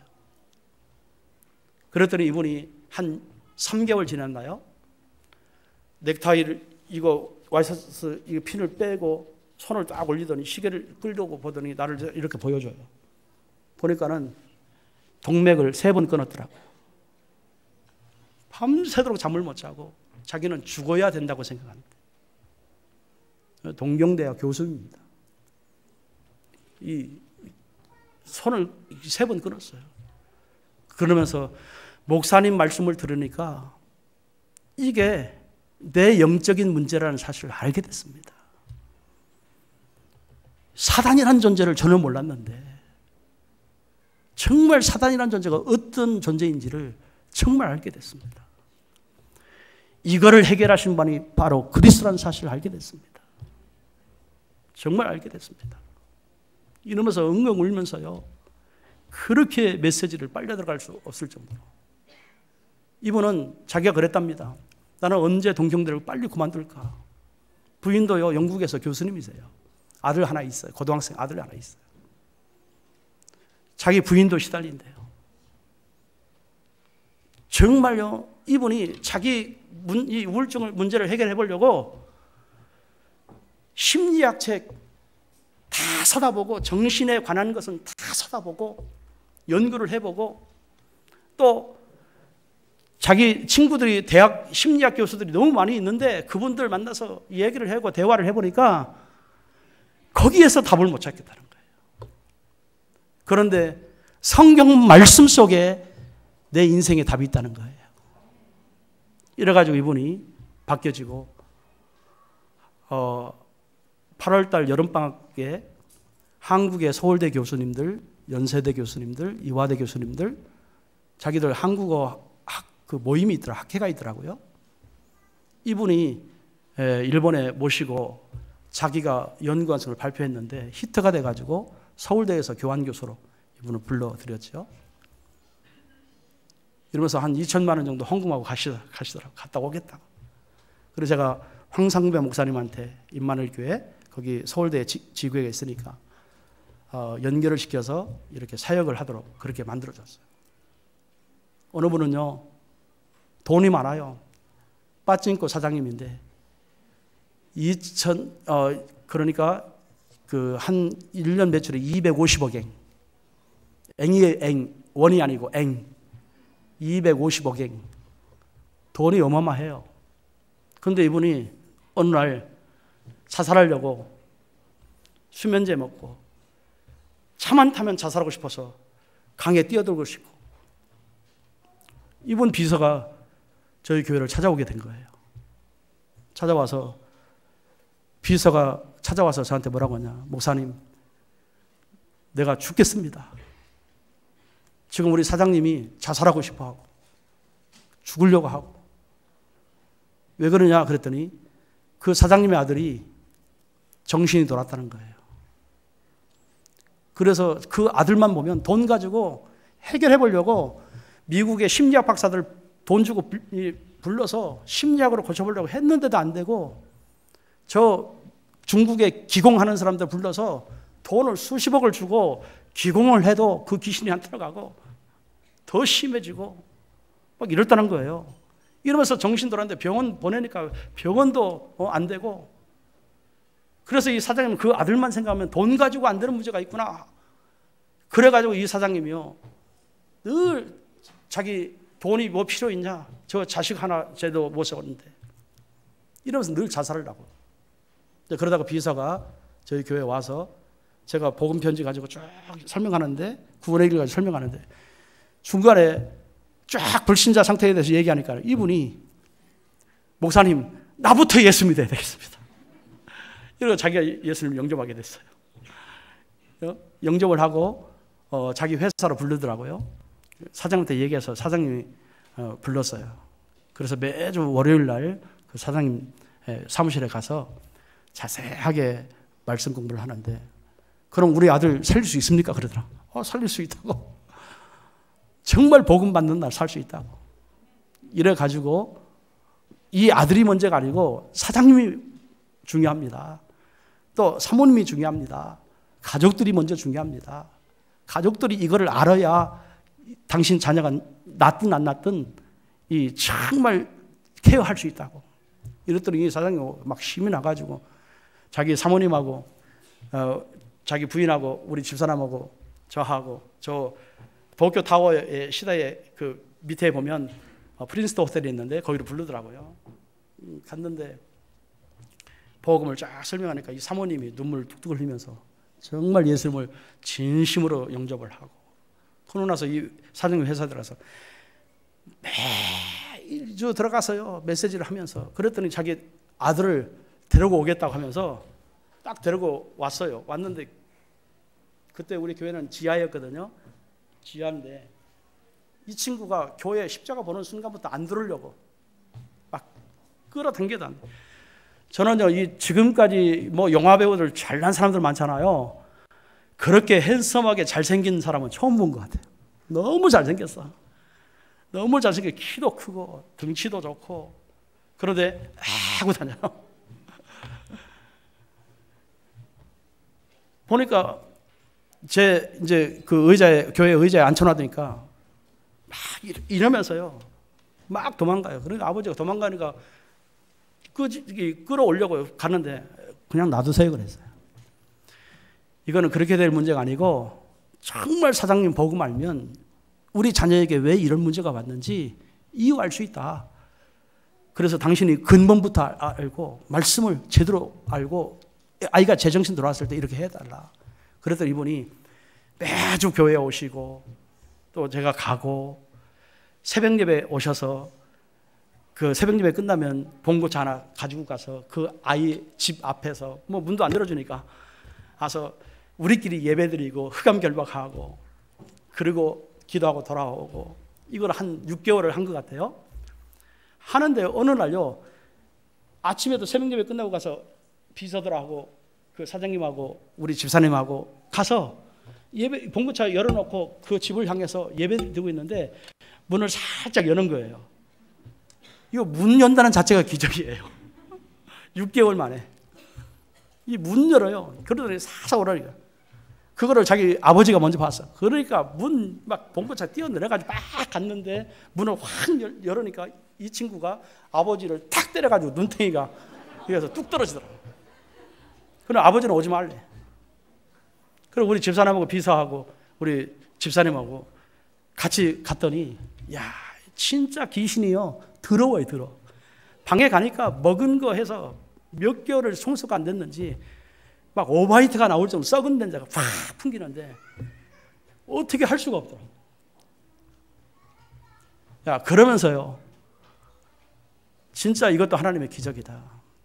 그랬더니 이분이 한 삼 개월 지났나요? 넥타이를 이거 와이셔츠 이 핀을 빼고 손을 딱 올리더니 시계를 끌려고 보더니 나를 이렇게 보여줘요. 보니까는 동맥을 세 번 끊었더라고요. 밤새도록 잠을 못 자고 자기는 죽어야 된다고 생각합니다. 동경대학 교수입니다. 이 손을 세 번 끊었어요. 그러면서 목사님 말씀을 들으니까 이게 내 영적인 문제라는 사실을 알게 됐습니다. 사단이라는 존재를 전혀 몰랐는데 정말 사단이라는 존재가 어떤 존재인지를 정말 알게 됐습니다. 이거를 해결하신 분이 바로 그리스도라는 사실을 알게 됐습니다. 정말 알게 됐습니다. 이러면서 엉엉 울면서요, 그렇게 메시지를 빨려 들어갈 수 없을 정도로. 이분은 자기가 그랬답니다. 나는 언제 동경대를 빨리 그만둘까? 부인도요, 영국에서 교수님이세요. 아들 하나 있어요. 고등학생 아들 하나 있어요. 자기 부인도 시달린대요. 정말요, 이분이 자기 문, 이 우울증을 문제를 해결해 보려고 심리학 책 다 사다보고 정신에 관한 것은 다 사다보고 연구를 해보고 또 자기 친구들이 대학 심리학 교수들이 너무 많이 있는데 그분들 만나서 얘기를 하고 대화를 해보니까 거기에서 답을 못 찾겠다는 거예요. 그런데 성경 말씀 속에 내 인생에 답이 있다는 거예요. 이래가지고 이분이 바뀌어지고 어, 팔월 달 여름방학에 한국의 서울대 교수님들, 연세대 교수님들, 이화대 교수님들 자기들 한국어 학, 그 모임이 있더라, 학회가 있더라고요. 이분이 일본에 모시고 자기가 연구한 것을 발표했는데 히트가 돼가지고 서울대에서 교환교수로 이분을 불러들였죠. 이러면서 한 이천만 원 정도 헌금하고 가시더라고, 가시더라고. 갔다 오겠다고. 그래서 제가 황상배 목사님한테 임마누엘교회 거기 서울대 지구에 있으니까 어, 연결을 시켜서 이렇게 사역을 하도록 그렇게 만들어줬어요. 어느 분은요, 돈이 많아요. 빠찡코 사장님인데 이천 어 그러니까 그 한 일 년 매출이 이백오십억 엔. 앵이에요, 앵. 원이 아니고 앵. 이백오십억 엔. 돈이 어마어마해요. 그런데 이분이 어느 날 자살하려고 수면제 먹고 차만 타면 자살하고 싶어서 강에 뛰어들고 싶고 이분 비서가 저희 교회를 찾아오게 된 거예요. 찾아와서 비서가 찾아와서 저한테 뭐라고 하냐. 목사님, 내가 죽겠습니다. 지금 우리 사장님이 자살하고 싶어 하고 죽으려고 하고 왜 그러냐 그랬더니 그 사장님의 아들이 정신이 돌았다는 거예요. 그래서 그 아들만 보면 돈 가지고 해결해 보려고 미국의 심리학 박사들 돈 주고 불러서 심리학으로 고쳐보려고 했는데도 안 되고 저 중국에 기공하는 사람들 불러서 돈을 수십억을 주고 기공을 해도 그 귀신이 안 들어가고 더 심해지고 막 이랬다는 거예요. 이러면서 정신 돌았는데 병원 보내니까 병원도 안 되고 그래서 이 사장님은 그 아들만 생각하면 돈 가지고 안 되는 문제가 있구나. 그래가지고 이 사장님이요. 늘 자기 돈이 뭐 필요 있냐. 저 자식 하나 쟤도 못 세웠는데. 이러면서 늘 자살을 하고. 그러다가 비서가 저희 교회에 와서 제가 복음 편지 가지고 쭉 설명하는데 구원의 길 가지고 설명하는데 중간에 쫙 불신자 상태에 대해서 얘기하니까 이분이 목사님 나부터 예수 믿어야 되겠습니다. 이러고 자기가 예수님을 영접하게 됐어요. 영접을 하고 어, 자기 회사로 부르더라고요. 사장님한테 얘기해서 사장님이 어, 불렀어요. 그래서 매주 월요일 날 그 사장님 사무실에 가서 자세하게 말씀 공부를 하는데 그럼 우리 아들 살릴 수 있습니까? 그러더라. 어, 살릴 수 있다고. 정말 복음 받는 날 살 수 있다고. 이래가지고 이 아들이 문제가 아니고 사장님이 중요합니다. 또 사모님이 중요합니다. 가족들이 먼저 중요합니다. 가족들이 이거를 알아야 당신 자녀가 낳든 안 낳든 이 정말 케어할 수 있다고. 이랬더니 이 사장님이 막 힘이 나가지고 자기 사모님하고 어, 자기 부인하고 우리 집사람하고 저하고 저 도쿄 타워의 시대에 그 밑에 보면 어, 프린스토 호텔이 있는데 거기로 부르더라고요. 음, 갔는데 복음을 쫙 설명하니까 이 사모님이 눈물 뚝뚝 흘리면서 정말 예수님을 진심으로 영접을 하고 그러고 나서 이 사장님 회사 들어가서 매주 들어가서요 메시지를 하면서 그랬더니 자기 아들을 데리고 오겠다고 하면서 딱 데리고 왔어요. 왔는데 그때 우리 교회는 지하였거든요. 지하인데 이 친구가 교회 십자가 보는 순간부터 안 들으려고 막 끌어당겨다. 저는요 이 지금까지 뭐 영화 배우들 잘난 사람들 많잖아요. 그렇게 핸섬하게 잘생긴 사람은 처음 본 것 같아요. 너무 잘생겼어. 너무 잘생겨. 키도 크고 등치도 좋고 그런데 하고 다녀요. 보니까 제 이제 그 의자에, 교회 의자에 앉혀놔두니까 막 이러면서요. 막 도망가요. 그러니까 아버지가 도망가니까 끄, 끌어오려고 가는데 그냥 놔두세요 그랬어요. 이거는 그렇게 될 문제가 아니고 정말 사장님 복음 알면 우리 자녀에게 왜 이런 문제가 왔는지 이유 알 수 있다. 그래서 당신이 근본부터 알고 말씀을 제대로 알고 아이가 제정신 들어왔을 때 이렇게 해달라. 그랬더니 이분이 매주 교회에 오시고 또 제가 가고 새벽 예배 오셔서 그 새벽 예배 끝나면 봉고차 하나 가지고 가서 그 아이 집 앞에서 뭐 문도 안 열어주니까 가서 우리끼리 예배 드리고 흑암 결박하고 그리고 기도하고 돌아오고 이걸 한 육 개월을 한 것 같아요. 하는데 어느 날요 아침에도 새벽 예배 끝나고 가서 비서들하고 그 사장님하고 우리 집사님하고 가서 예배 봉고차 열어놓고 그 집을 향해서 예배 드리고 있는데 문을 살짝 여는 거예요. 이거 문 연다는 자체가 기적이에요. 육 개월 만에 이 문 열어요. 그러더니 사사 오라니까. 그거를 자기 아버지가 먼저 봤어. 그러니까 문 막 봉고차 뛰어내려가지고 막 갔는데 문을 확 열으니까 이 친구가 아버지를 탁 때려가지고 눈탱이가 여기서 뚝 떨어지더라고요. 그럼 아버지는 오지 말래. 그리고 우리 집사님하고 비서하고 우리 집사님하고 같이 갔더니 야 진짜 귀신이요 더러워요. 더러워. 방에 가니까 먹은 거 해서 몇 개월을 성수가 안 됐는지 막 오바이트가 나올 정도로 썩은 냄새가 팍 풍기는데 어떻게 할 수가 없더라고요. 야 그러면서요 진짜 이것도 하나님의 기적이다.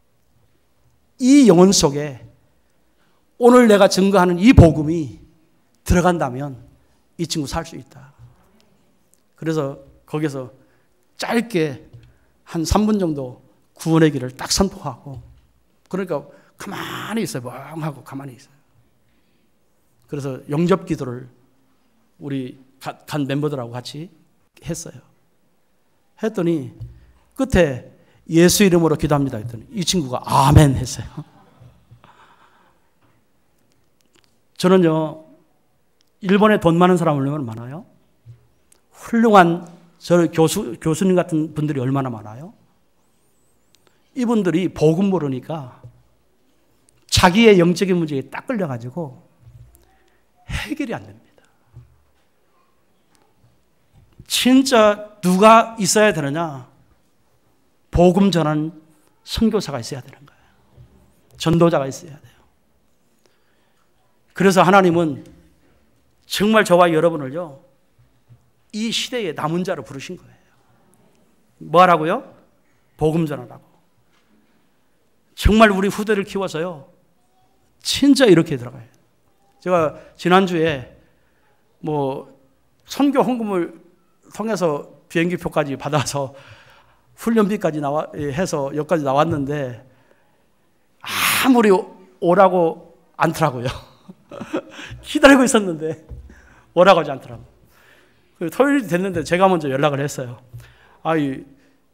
이 영혼 속에 오늘 내가 증거하는 이 복음이 들어간다면 이 친구 살 수 있다. 그래서 거기서 짧게 한 삼 분 정도 구원의 길을 딱 선포하고 그러니까 가만히 있어요. 멍하고 가만히 있어요. 그래서 영접 기도를 우리 간 멤버들하고 같이 했어요. 했더니 끝에 예수 이름으로 기도합니다 했더니 이 친구가 아멘 했어요. 저는요 일본에 돈 많은 사람 얼마나 많아요? 훌륭한 저 교수, 교수님 같은 분들이 얼마나 많아요? 이분들이 복음 모르니까 자기의 영적인 문제에 딱 걸려가지고 해결이 안 됩니다. 진짜 누가 있어야 되느냐? 복음 전하는 선교사가 있어야 되는 거예요. 전도자가 있어야 돼요. 그래서 하나님은 정말 저와 여러분을요 이 시대의 남은 자로 부르신 거예요. 뭐 하라고요? 복음 전하라고. 정말 우리 후대를 키워서요 진짜 이렇게 들어가요. 제가 지난주에 뭐 선교 헌금을 통해서 비행기표까지 받아서 훈련비까지 나와 해서 여기까지 나왔는데 아무리 오라고 않더라고요. 기다리고 있었는데 오라고 하지 않더라고요. 토요일이 됐는데 제가 먼저 연락을 했어요. 아이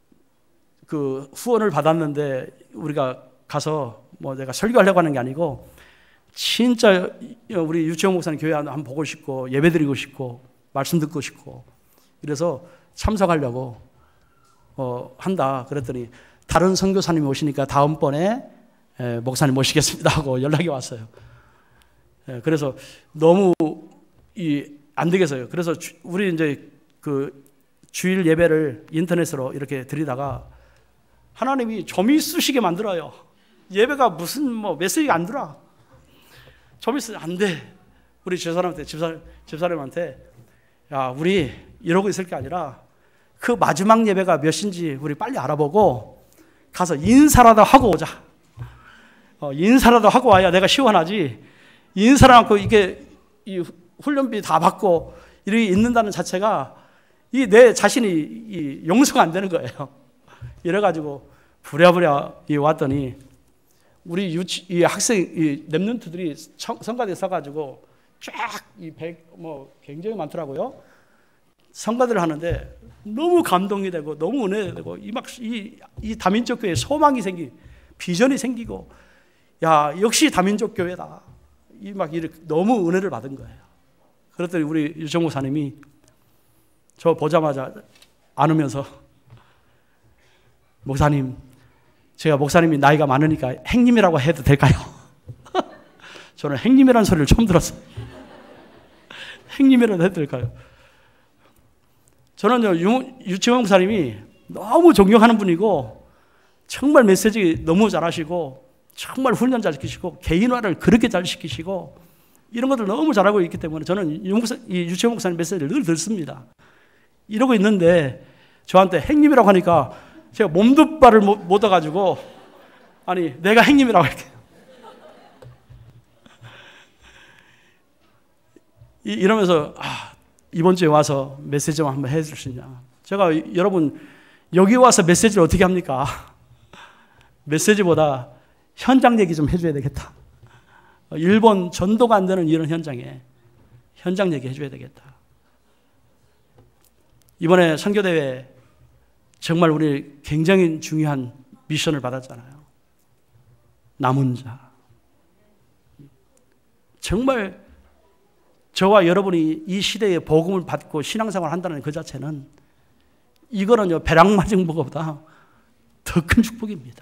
그 후원을 받았는데 우리가 가서 뭐 내가 설교하려고 하는 게 아니고 진짜 우리 유치원 목사님 교회 한번 보고 싶고 예배드리고 싶고 말씀 듣고 싶고 이래서 참석하려고 어, 한다. 그랬더니 다른 선교사님이 오시니까 다음번에 에, 목사님 모시겠습니다 하고 연락이 왔어요. 에, 그래서 너무 이, 안 되겠어요. 그래서 주, 우리 이제 그 주일 예배를 인터넷으로 이렇게 드리다가 하나님이 점이 쓰시게 만들어요. 예배가 무슨 뭐 메시지가 안 들어. 점이 쓰 안 돼. 우리 집사람한테 집사 집사람한테 야 우리 이러고 있을 게 아니라 그 마지막 예배가 몇인지 우리 빨리 알아보고 가서 인사라도 하고 오자. 어, 인사라도 하고 와야 내가 시원하지. 인사를 않고 이게 이 훈련비 다 받고 이렇게 있는다는 자체가 이 내 자신이 이 용서가 안 되는 거예요. 이래가지고 부랴부랴 이 왔더니 우리 유치 이 학생 이 랩런트들이 성가대에 서가지고 쫙 이 백 뭐 굉장히 많더라고요. 성가대를 하는데 너무 감동이 되고 너무 은혜가 되고 이 막 이 이 다민족 교회에 소망이 생기 비전이 생기고 야 역시 다민족 교회다 막 이렇게 너무 은혜를 받은 거예요. 그랬더니 우리 유정 목사님이 저 보자마자 안으면서 목사님, 제가 목사님이 나이가 많으니까 행님이라고 해도 될까요? 저는 행님이라는 소리를 처음 들었어요. 행님이라도 해도 될까요? 저는 유치원 목사님이 너무 존경하는 분이고 정말 메시지 너무 잘하시고 정말 훈련 잘 시키시고 개인화를 그렇게 잘 시키시고 이런 것들 너무 잘하고 있기 때문에 저는 유치원 목사님 메시지를 늘 듣습니다. 이러고 있는데 저한테 행님이라고 하니까 제가 몸둘바를 못 얻어가지고 아니 내가 행님이라고 할게. 이러면서 아, 이번 주에 와서 메시지 좀 한번 해줄 수 있냐. 제가 여러분 여기 와서 메시지를 어떻게 합니까? 메시지보다 현장 얘기 좀 해줘야 되겠다. 일본 전도가 안 되는 이런 현장에 현장 얘기 해줘야 되겠다. 이번에 선교대회 정말 우리 굉장히 중요한 미션을 받았잖아요. 남은 자. 정말 저와 여러분이 이 시대에 복음을 받고 신앙생활을 한다는 그 자체는 이거는요 벼락 맞은 것보다 더 큰 축복입니다.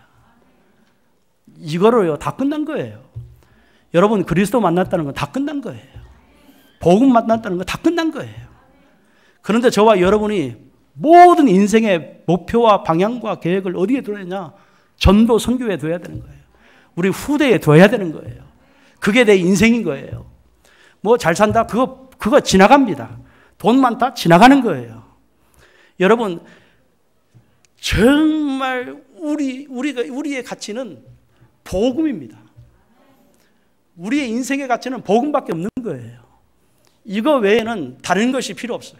이거를요 다 끝난 거예요. 여러분 그리스도 만났다는 건 다 끝난 거예요. 복음 만났다는 건 다 끝난 거예요. 그런데 저와 여러분이 모든 인생의 목표와 방향과 계획을 어디에 둬야 되냐? 전도 선교에 둬야 되는 거예요. 우리 후대에 둬야 되는 거예요. 그게 내 인생인 거예요. 뭐 잘 산다 그거 그거 지나갑니다. 돈 많다 지나가는 거예요. 여러분 정말 우리 우리가 우리의 가치는 복음입니다. 우리의 인생의 가치는 복음밖에 없는 거예요. 이거 외에는 다른 것이 필요 없어요.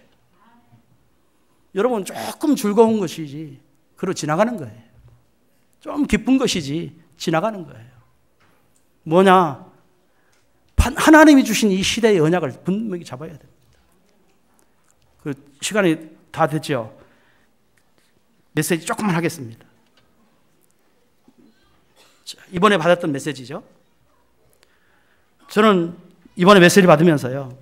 여러분 조금 즐거운 것이지 그로 지나가는 거예요. 좀 기쁜 것이지 지나가는 거예요. 뭐냐? 하나님이 주신 이 시대의 언약을 분명히 잡아야 됩니다. 그 시간이 다 됐죠. 메시지 조금만 하겠습니다. 이번에 받았던 메시지죠. 저는 이번에 메시지 받으면서요.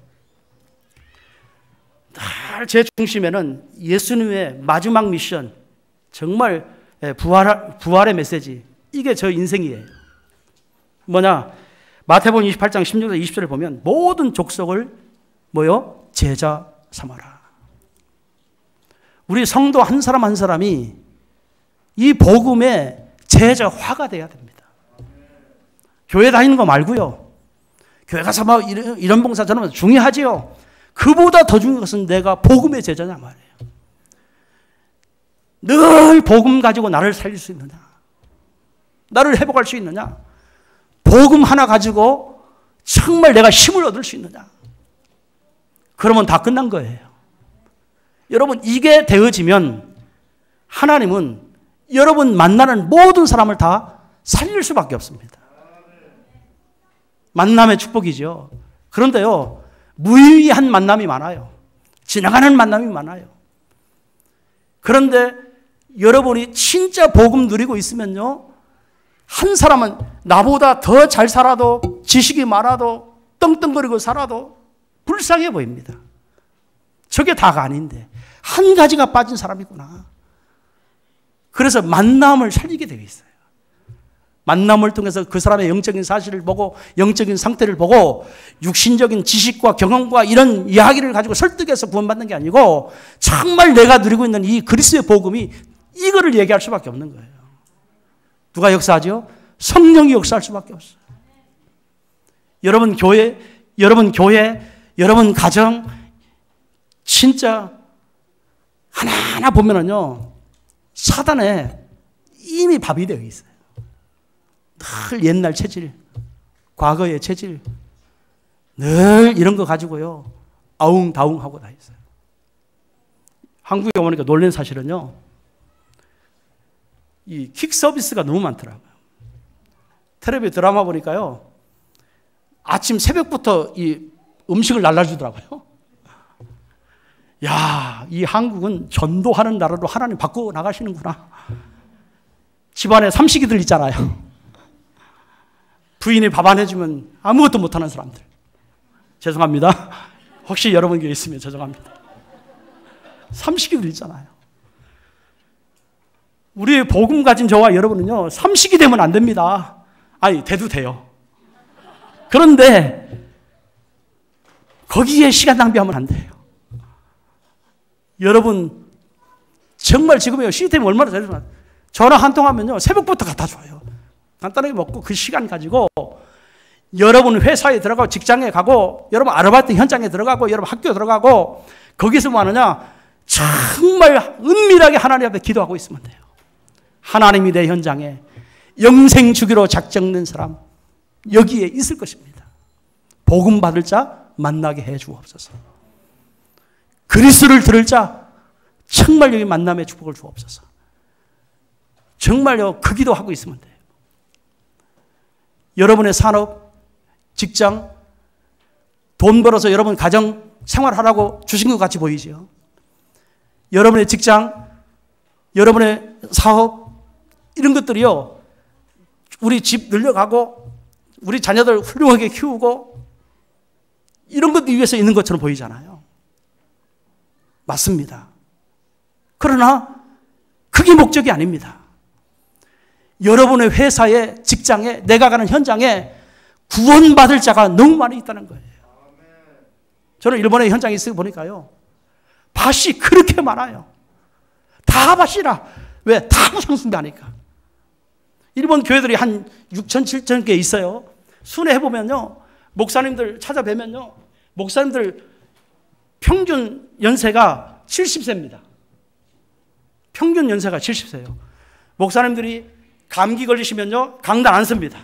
늘 제 중심에는 예수님의 마지막 미션, 정말 부활, 부활의 메시지, 이게 저 인생이에요. 뭐냐? 마태복음 이십팔 장 십육 절 이십 절을 보면 모든 족속을 뭐요? 제자 삼아라. 우리 성도 한 사람 한 사람이 이 복음의 제자화가 돼야 됩니다. 교회 다니는 거 말고요. 교회 가서 막 이런, 이런 봉사 저런 봉사 중요하지요. 그보다 더 중요한 것은 내가 복음의 제자냐 말이에요. 늘 복음 가지고 나를 살릴 수 있느냐, 나를 회복할 수 있느냐, 복음 하나 가지고 정말 내가 힘을 얻을 수 있느냐, 그러면 다 끝난 거예요. 여러분 이게 되어지면 하나님은 여러분 만나는 모든 사람을 다 살릴 수밖에 없습니다. 만남의 축복이죠. 그런데요 무의미한 만남이 많아요. 지나가는 만남이 많아요. 그런데 여러분이 진짜 복음 누리고 있으면요, 한 사람은 나보다 더 잘 살아도, 지식이 많아도, 떵떵거리고 살아도 불쌍해 보입니다. 저게 다가 아닌데 한 가지가 빠진 사람이구나. 그래서 만남을 살리게 되어 있어요. 만남을 통해서 그 사람의 영적인 사실을 보고 영적인 상태를 보고 육신적인 지식과 경험과 이런 이야기를 가지고 설득해서 구원받는 게 아니고 정말 내가 누리고 있는 이 그리스도의 복음이 이거를 얘기할 수밖에 없는 거예요. 누가 역사하죠? 성령이 역사할 수밖에 없어요. 여러분 교회, 여러분 교회, 여러분 가정 진짜 하나하나 보면은요 사단에 이미 밥이 되어 있어요. 늘 옛날 체질, 과거의 체질, 늘 이런 거 가지고요 아웅다웅하고 다 있어요. 한국에 오니까 놀란 사실은요, 이 퀵 서비스가 너무 많더라고요. 텔레비 드라마 보니까요 아침 새벽부터 이 음식을 날라주더라고요. 야, 이 한국은 전도하는 나라로 하나님 바꿔 나가시는구나. 집안에 삼식이들 있잖아요. 부인이 밥 안 해주면 아무것도 못하는 사람들. 죄송합니다. 혹시 여러분 교회 있으면 죄송합니다. 삼식이들 있잖아요. 우리의 복음 가진 저와 여러분은요, 삼식이 되면 안 됩니다. 아니, 돼도 돼요. 그런데 거기에 시간 낭비하면 안 돼요. 여러분, 정말 지금요, 시스템이 얼마나 잘해주나. 전화 한 통 하면요, 새벽부터 갖다 줘요. 간단하게 먹고 그 시간 가지고 여러분 회사에 들어가고 직장에 가고 여러분 아르바이트 현장에 들어가고 여러분 학교에 들어가고 거기서 뭐 하느냐? 정말 은밀하게 하나님 앞에 기도하고 있으면 돼요. 하나님이 내 현장에 영생 주기로 작정된 사람 여기에 있을 것입니다. 복음 받을 자 만나게 해 주옵소서. 그리스도를 들을 자 정말 여기 만남의 축복을 주옵소서. 정말요, 그 기도하고 있으면 돼요. 여러분의 산업, 직장, 돈 벌어서 여러분 가정 생활하라고 주신 것 같이 보이죠. 여러분의 직장, 여러분의 사업, 이런 것들이요, 우리 집 늘려가고, 우리 자녀들 훌륭하게 키우고, 이런 것 위해서 있는 것처럼 보이잖아요. 맞습니다. 그러나, 그게 목적이 아닙니다. 여러분의 회사에, 직장에, 내가 가는 현장에 구원받을 자가 너무 많이 있다는 거예요. 저는 일본의 현장에 있어 보니까요, 밭이 그렇게 많아요. 다 밭이라. 왜? 다 우상숭배하니까. 일본 교회들이 한 육천, 칠천 개 있어요. 순회해보면요, 목사님들 찾아뵈면요, 목사님들 평균 연세가 칠십 세입니다. 평균 연세가 칠십 세예요. 목사님들이 감기 걸리시면요, 강단 안 씁니다.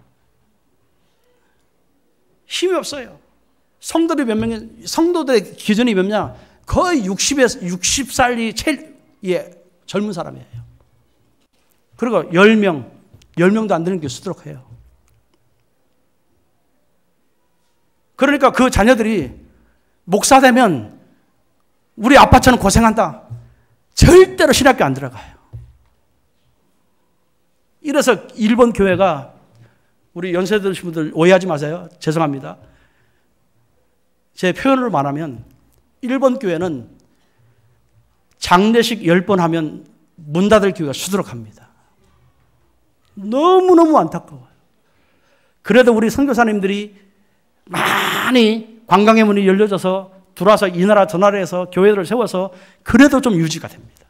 힘이 없어요. 성도들이 몇 명이, 성도들의 기준이 몇냐? 거의 육십에서 육십 살이 제일, 예, 젊은 사람이에요. 그리고 열 명, 열 명도 안 되는 게 수두룩해요. 그러니까 그 자녀들이 목사 되면 우리 아빠처럼 고생한다. 절대로 신학교 안 들어가요. 이래서 일본 교회가, 우리 연세 드신 분들 오해하지 마세요. 죄송합니다. 제 표현으로 말하면 일본 교회는 장례식 열 번 하면 문 닫을 교회가 수두룩합니다. 너무너무 안타까워요. 그래도 우리 선교사님들이 많이 관광의 문이 열려져서 들어와서 이 나라 저 나라에서 교회들을 세워서 그래도 좀 유지가 됩니다.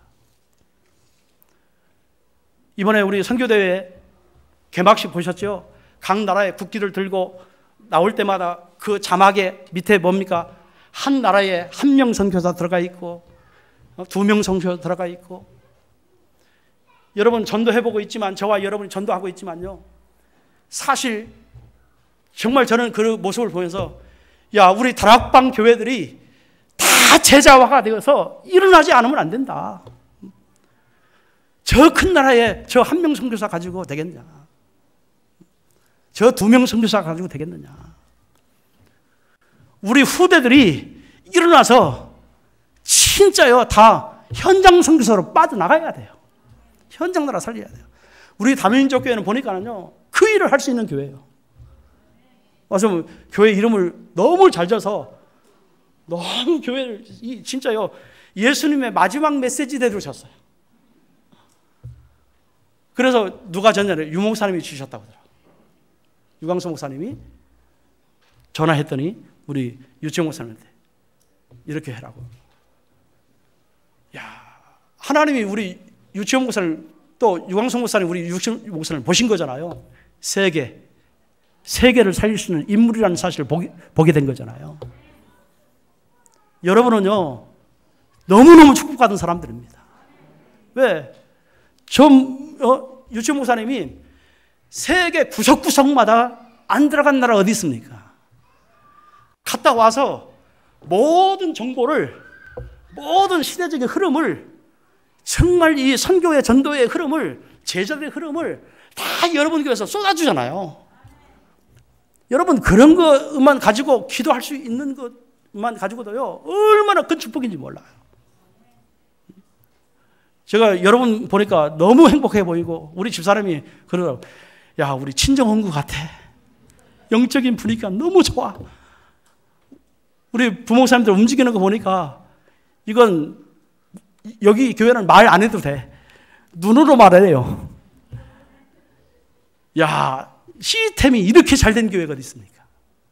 이번에 우리 선교대회 개막식 보셨죠? 각 나라의 국기를 들고 나올 때마다 그 자막에 밑에 뭡니까? 한 나라에 한 명 선교사 들어가 있고 두 명 선교사 들어가 있고. 여러분 전도해보고 있지만, 저와 여러분이 전도하고 있지만요, 사실 정말 저는 그 모습을 보면서, 야, 우리 다락방 교회들이 다 제자화가 되어서 일어나지 않으면 안 된다. 저 큰 나라에 저 한 명 선교사 가지고 되겠냐? 저 두 명 선교사 가지고 되겠느냐? 우리 후대들이 일어나서 진짜요, 다 현장 선교사로 빠져나가야 돼요. 현장 나라 살려야 돼요. 우리 다민족 교회는 보니까는요, 그 일을 할 수 있는 교회예요. 와서 교회 이름을 너무 잘 져서 너무 교회를, 진짜요, 예수님의 마지막 메시지 되주셨어요. 그래서 누가 전전에 유 목사님이 주셨다고 하더라고요. 유광수 목사님이 전화했더니 우리 유치영 목사님한테 이렇게 해라고. 야, 하나님이 우리 유치영 목사님, 또 유광수 목사님, 우리 유치영 목사님 보신 거잖아요. 세계, 세계를 살릴 수 있는 인물이라는 사실을 보게, 보게 된 거잖아요. 여러분은요, 너무너무 축복받은 사람들입니다. 왜? 좀, 어, 유치원 목사님이 세계 구석구석마다 안 들어간 나라 어디 있습니까? 갔다 와서 모든 정보를, 모든 시대적인 흐름을, 정말 이 선교의 전도의 흐름을, 제자들의 흐름을 다 여러분 교회에서 쏟아주잖아요. 여러분 그런 것만 가지고 기도할 수 있는 것만 가지고도요, 얼마나 큰 축복인지 몰라요. 제가 여러분 보니까 너무 행복해 보이고, 우리 집사람이 그러더라고요. 야, 우리 친정 온 것 같아. 영적인 분위기가 너무 좋아. 우리 부목사님들 움직이는 거 보니까 이건 여기 교회는 말 안 해도 돼. 눈으로 말해요. 야, 시스템이 이렇게 잘된 교회가 어디 있습니까?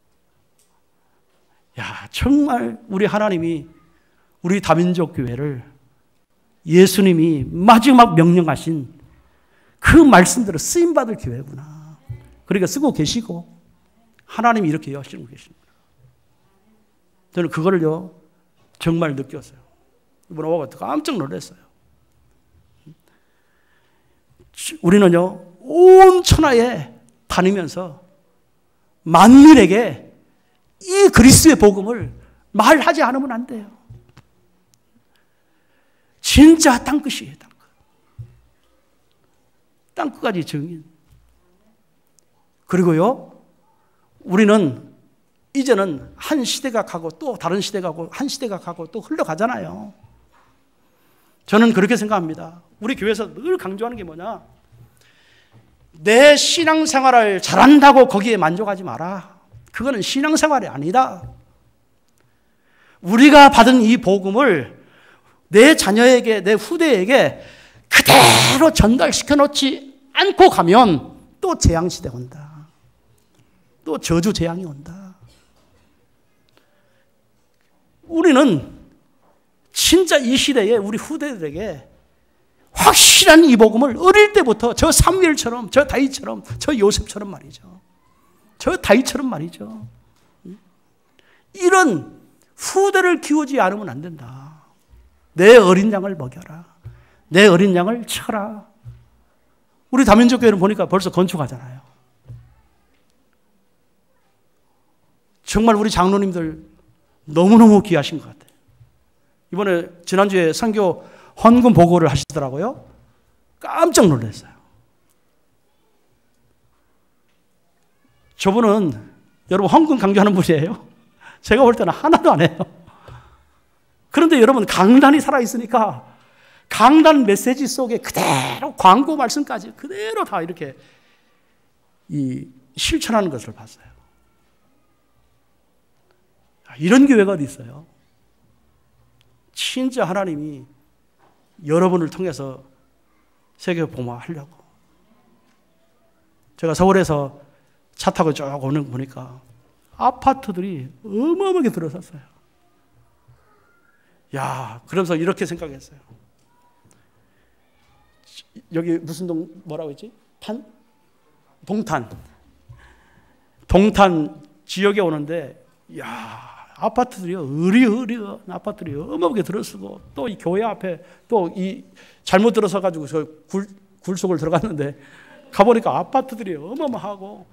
야, 정말 우리 하나님이 우리 다민족 교회를 예수님이 마지막 명령하신 그 말씀대로 쓰임받을 교회구나. 그러니까 쓰고 계시고 하나님이 이렇게 하시고 계십니다. 저는 그거를요 정말 느꼈어요. 이번에 오고 깜짝 놀랐어요. 우리는요 온 천하에 다니면서 만민에게 이 그리스도의 복음을 말하지 않으면 안 돼요. 진짜 땅끝이에요. 땅끝. 땅끝까지 증인. 그리고요 우리는 이제는 한 시대가 가고 또 다른 시대가 가고 한 시대가 가고 또 흘러가잖아요. 저는 그렇게 생각합니다. 우리 교회에서 늘 강조하는 게 뭐냐? 내 신앙생활을 잘한다고 거기에 만족하지 마라. 그거는 신앙생활이 아니다. 우리가 받은 이 복음을 내 자녀에게, 내 후대에게 그대로 전달시켜 놓지 않고 가면 또 재앙시대 온다. 또 저주 재앙이 온다. 우리는 진짜 이 시대에 우리 후대들에게 확실한 이 복음을 어릴 때부터 저 사무엘처럼, 저 다윗처럼, 저 요셉처럼 말이죠. 저 다윗처럼 말이죠. 이런 후대를 키우지 않으면 안 된다. 내 어린 양을 먹여라. 내 어린 양을 쳐라. 우리 다민족 교회는 보니까 벌써 건축하잖아요. 정말 우리 장로님들 너무너무 귀하신 것 같아요. 이번에 지난주에 선교 헌금 보고를 하시더라고요. 깜짝 놀랐어요. 저분은 여러분 헌금 강조하는 분이에요. 제가 볼 때는 하나도 안 해요. 그런데 여러분 강단이 살아있으니까 강단 메시지 속에 그대로 광고 말씀까지 그대로 다 이렇게 이 실천하는 것을 봤어요. 이런 교회가 어디 있어요? 진짜 하나님이 여러분을 통해서 세계 복음화하려고. 제가 서울에서 차 타고 쭉 오는 거 보니까 아파트들이 어마어마하게 들어섰어요. 야, 그러면서 이렇게 생각했어요. 여기 무슨 동 뭐라고 했지? 탄? 동탄. 동탄 지역에 오는데 야, 아파트들이요, 으리으리한 아파트들이 어마어마하게 들어서고, 또 이 교회 앞에 또 이 잘못 들어서 가지고 저 굴, 굴 속을 들어갔는데 가보니까 아파트들이 어마어마하고,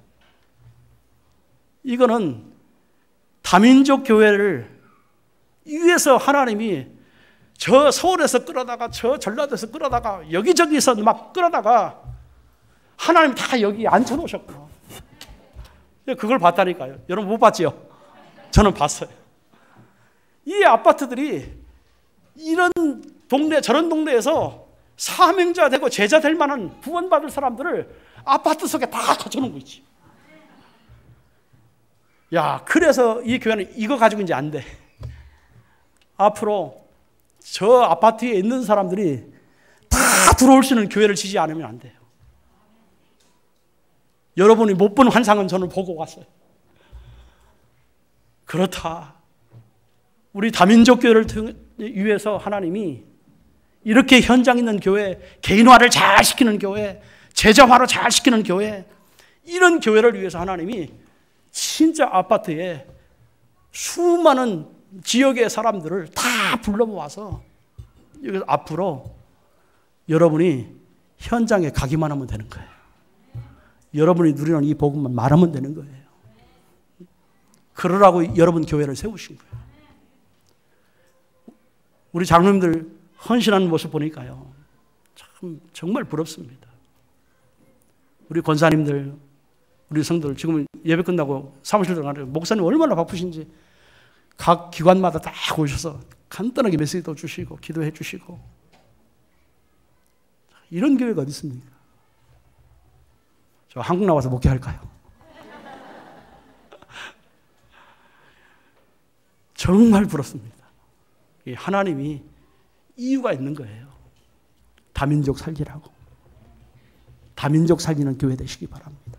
이거는 다민족 교회를 위해서 하나님이 저 서울에서 끌어다가 저 전라도에서 끌어다가 여기저기서 막 끌어다가 하나님 다 여기 앉혀놓으셨구나. 그걸 봤다니까요. 여러분 못 봤지요? 저는 봤어요. 이 아파트들이 이런 동네 저런 동네에서 사명자 되고 제자 될 만한 구원받을 사람들을 아파트 속에 다 갖춰놓은 거 있지. 야, 그래서 이 교회는 이거 가지고 이제 안 돼. 앞으로 저 아파트에 있는 사람들이 다 들어올 수 있는 교회를 지지 않으면 안 돼요. 여러분이 못 본 환상은 저는 보고 왔어요. 그렇다. 우리 다민족 교회를 위해서 하나님이 이렇게 현장 있는 교회, 개인화를 잘 시키는 교회, 제자화로 잘 시키는 교회, 이런 교회를 위해서 하나님이 진짜 아파트에 수많은 지역의 사람들을 다 불러 모아서 여기 앞으로 여러분이 현장에 가기만 하면 되는 거예요. 여러분이 누리는 이 복음만 말하면 되는 거예요. 그러라고 여러분 교회를 세우신 거예요. 우리 장로님들 헌신하는 모습 보니까요, 참 정말 부럽습니다. 우리 권사님들, 우리 성도들 지금 예배 끝나고 사무실 들어가는데 목사님 얼마나 바쁘신지 각 기관마다 다 오셔서 간단하게 메시지도 주시고 기도해 주시고, 이런 교회가 어디 있습니까? 저 한국 나와서 목회할까요? 정말 부럽습니다. 하나님이 이유가 있는 거예요. 다민족 살리라고. 다민족 살리는 교회 되시기 바랍니다.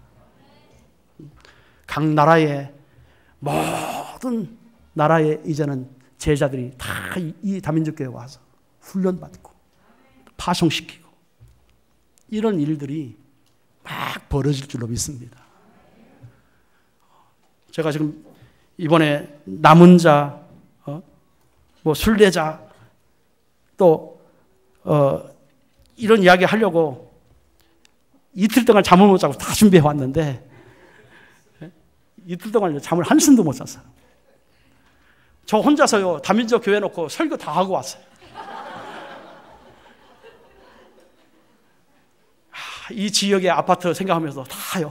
각 나라의 모든 나라의 이제는 제자들이 다 이 다민족 교회에 와서 훈련받고 파송시키고 이런 일들이 막 벌어질 줄로 믿습니다. 제가 지금 이번에 남은 자, 어? 뭐 순례자, 또 어, 이런 이야기 하려고 이틀 동안 잠을 못 자고 다 준비해 왔는데 이틀 동안 잠을 한숨도 못 잤어요. 저 혼자서요 다민족 교회 놓고 설교 다 하고 왔어요. 이 지역의 아파트 생각하면서 다요.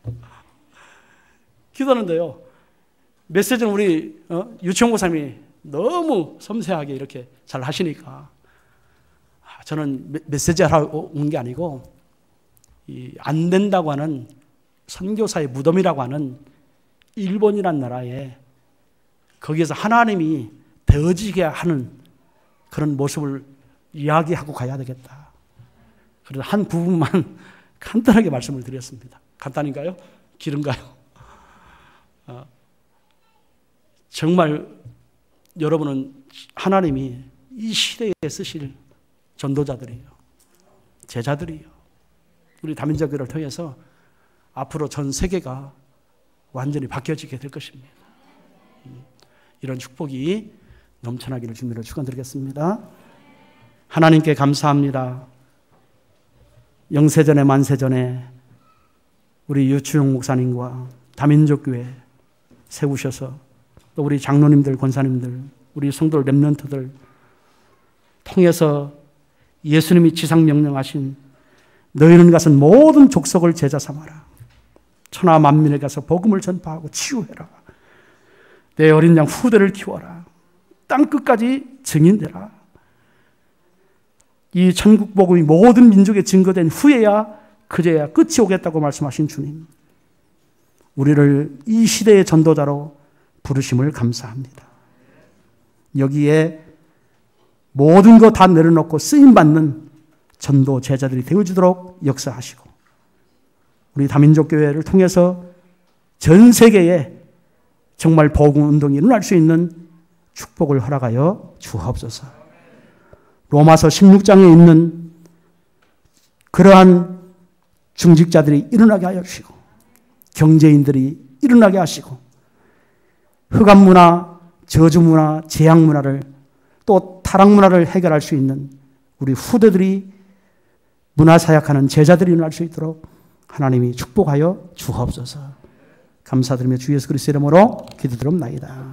기도하는데요. 메시지는 우리 어? 유치원 목사님이 너무 섬세하게 이렇게 잘 하시니까 저는 메시지 하러 온 게 아니고 이 안 된다고 하는 선교사의 무덤이라고 하는 일본이란 나라에 거기에서 하나님이 되어지게 하는 그런 모습을 이야기하고 가야 되겠다. 그래서 한 부분만 간단하게 말씀을 드렸습니다. 간단인가요? 길은가요? 어, 정말 여러분은 하나님이 이 시대에 쓰실 전도자들이에요. 제자들이에요. 우리 다민족 교회를 통해서 앞으로 전 세계가 완전히 바뀌어지게 될 것입니다. 이런 축복이 넘쳐나기를 주님으로 축원드리겠습니다. 하나님께 감사합니다. 영세전에 만세전에 우리 유추용 목사님과 다민족 교회 세우셔서 또 우리 장로님들, 권사님들, 우리 성도 렘넌트들 통해서 예수님이 지상 명령하신 너희는 가서 모든 족속을 제자 삼아라. 천하 만민에 가서 복음을 전파하고 치유해라. 내 어린 양 후대를 키워라. 땅 끝까지 증인되라. 이 천국 복음이 모든 민족에 증거된 후에야 그제야 끝이 오겠다고 말씀하신 주님. 우리를 이 시대의 전도자로 부르심을 감사합니다. 여기에 모든 것 다 내려놓고 쓰임받는 전도 제자들이 되어주도록 역사하시고 우리 다민족 교회를 통해서 전 세계에 정말 복음 운동이 일어날 수 있는 축복을 허락하여 주옵소서. 로마서 십육 장에 있는 그러한 중직자들이 일어나게 하여 주시고 경제인들이 일어나게 하시고 흑암 문화, 저주 문화, 재앙 문화를 또 타락 문화를 해결할 수 있는 우리 후대들이 문화 사역하는 제자들이 일어날 수 있도록 하나님이 축복하여 주옵소서. 감사드리며 주 예수 그리스도의 이름으로 기도드립나이다.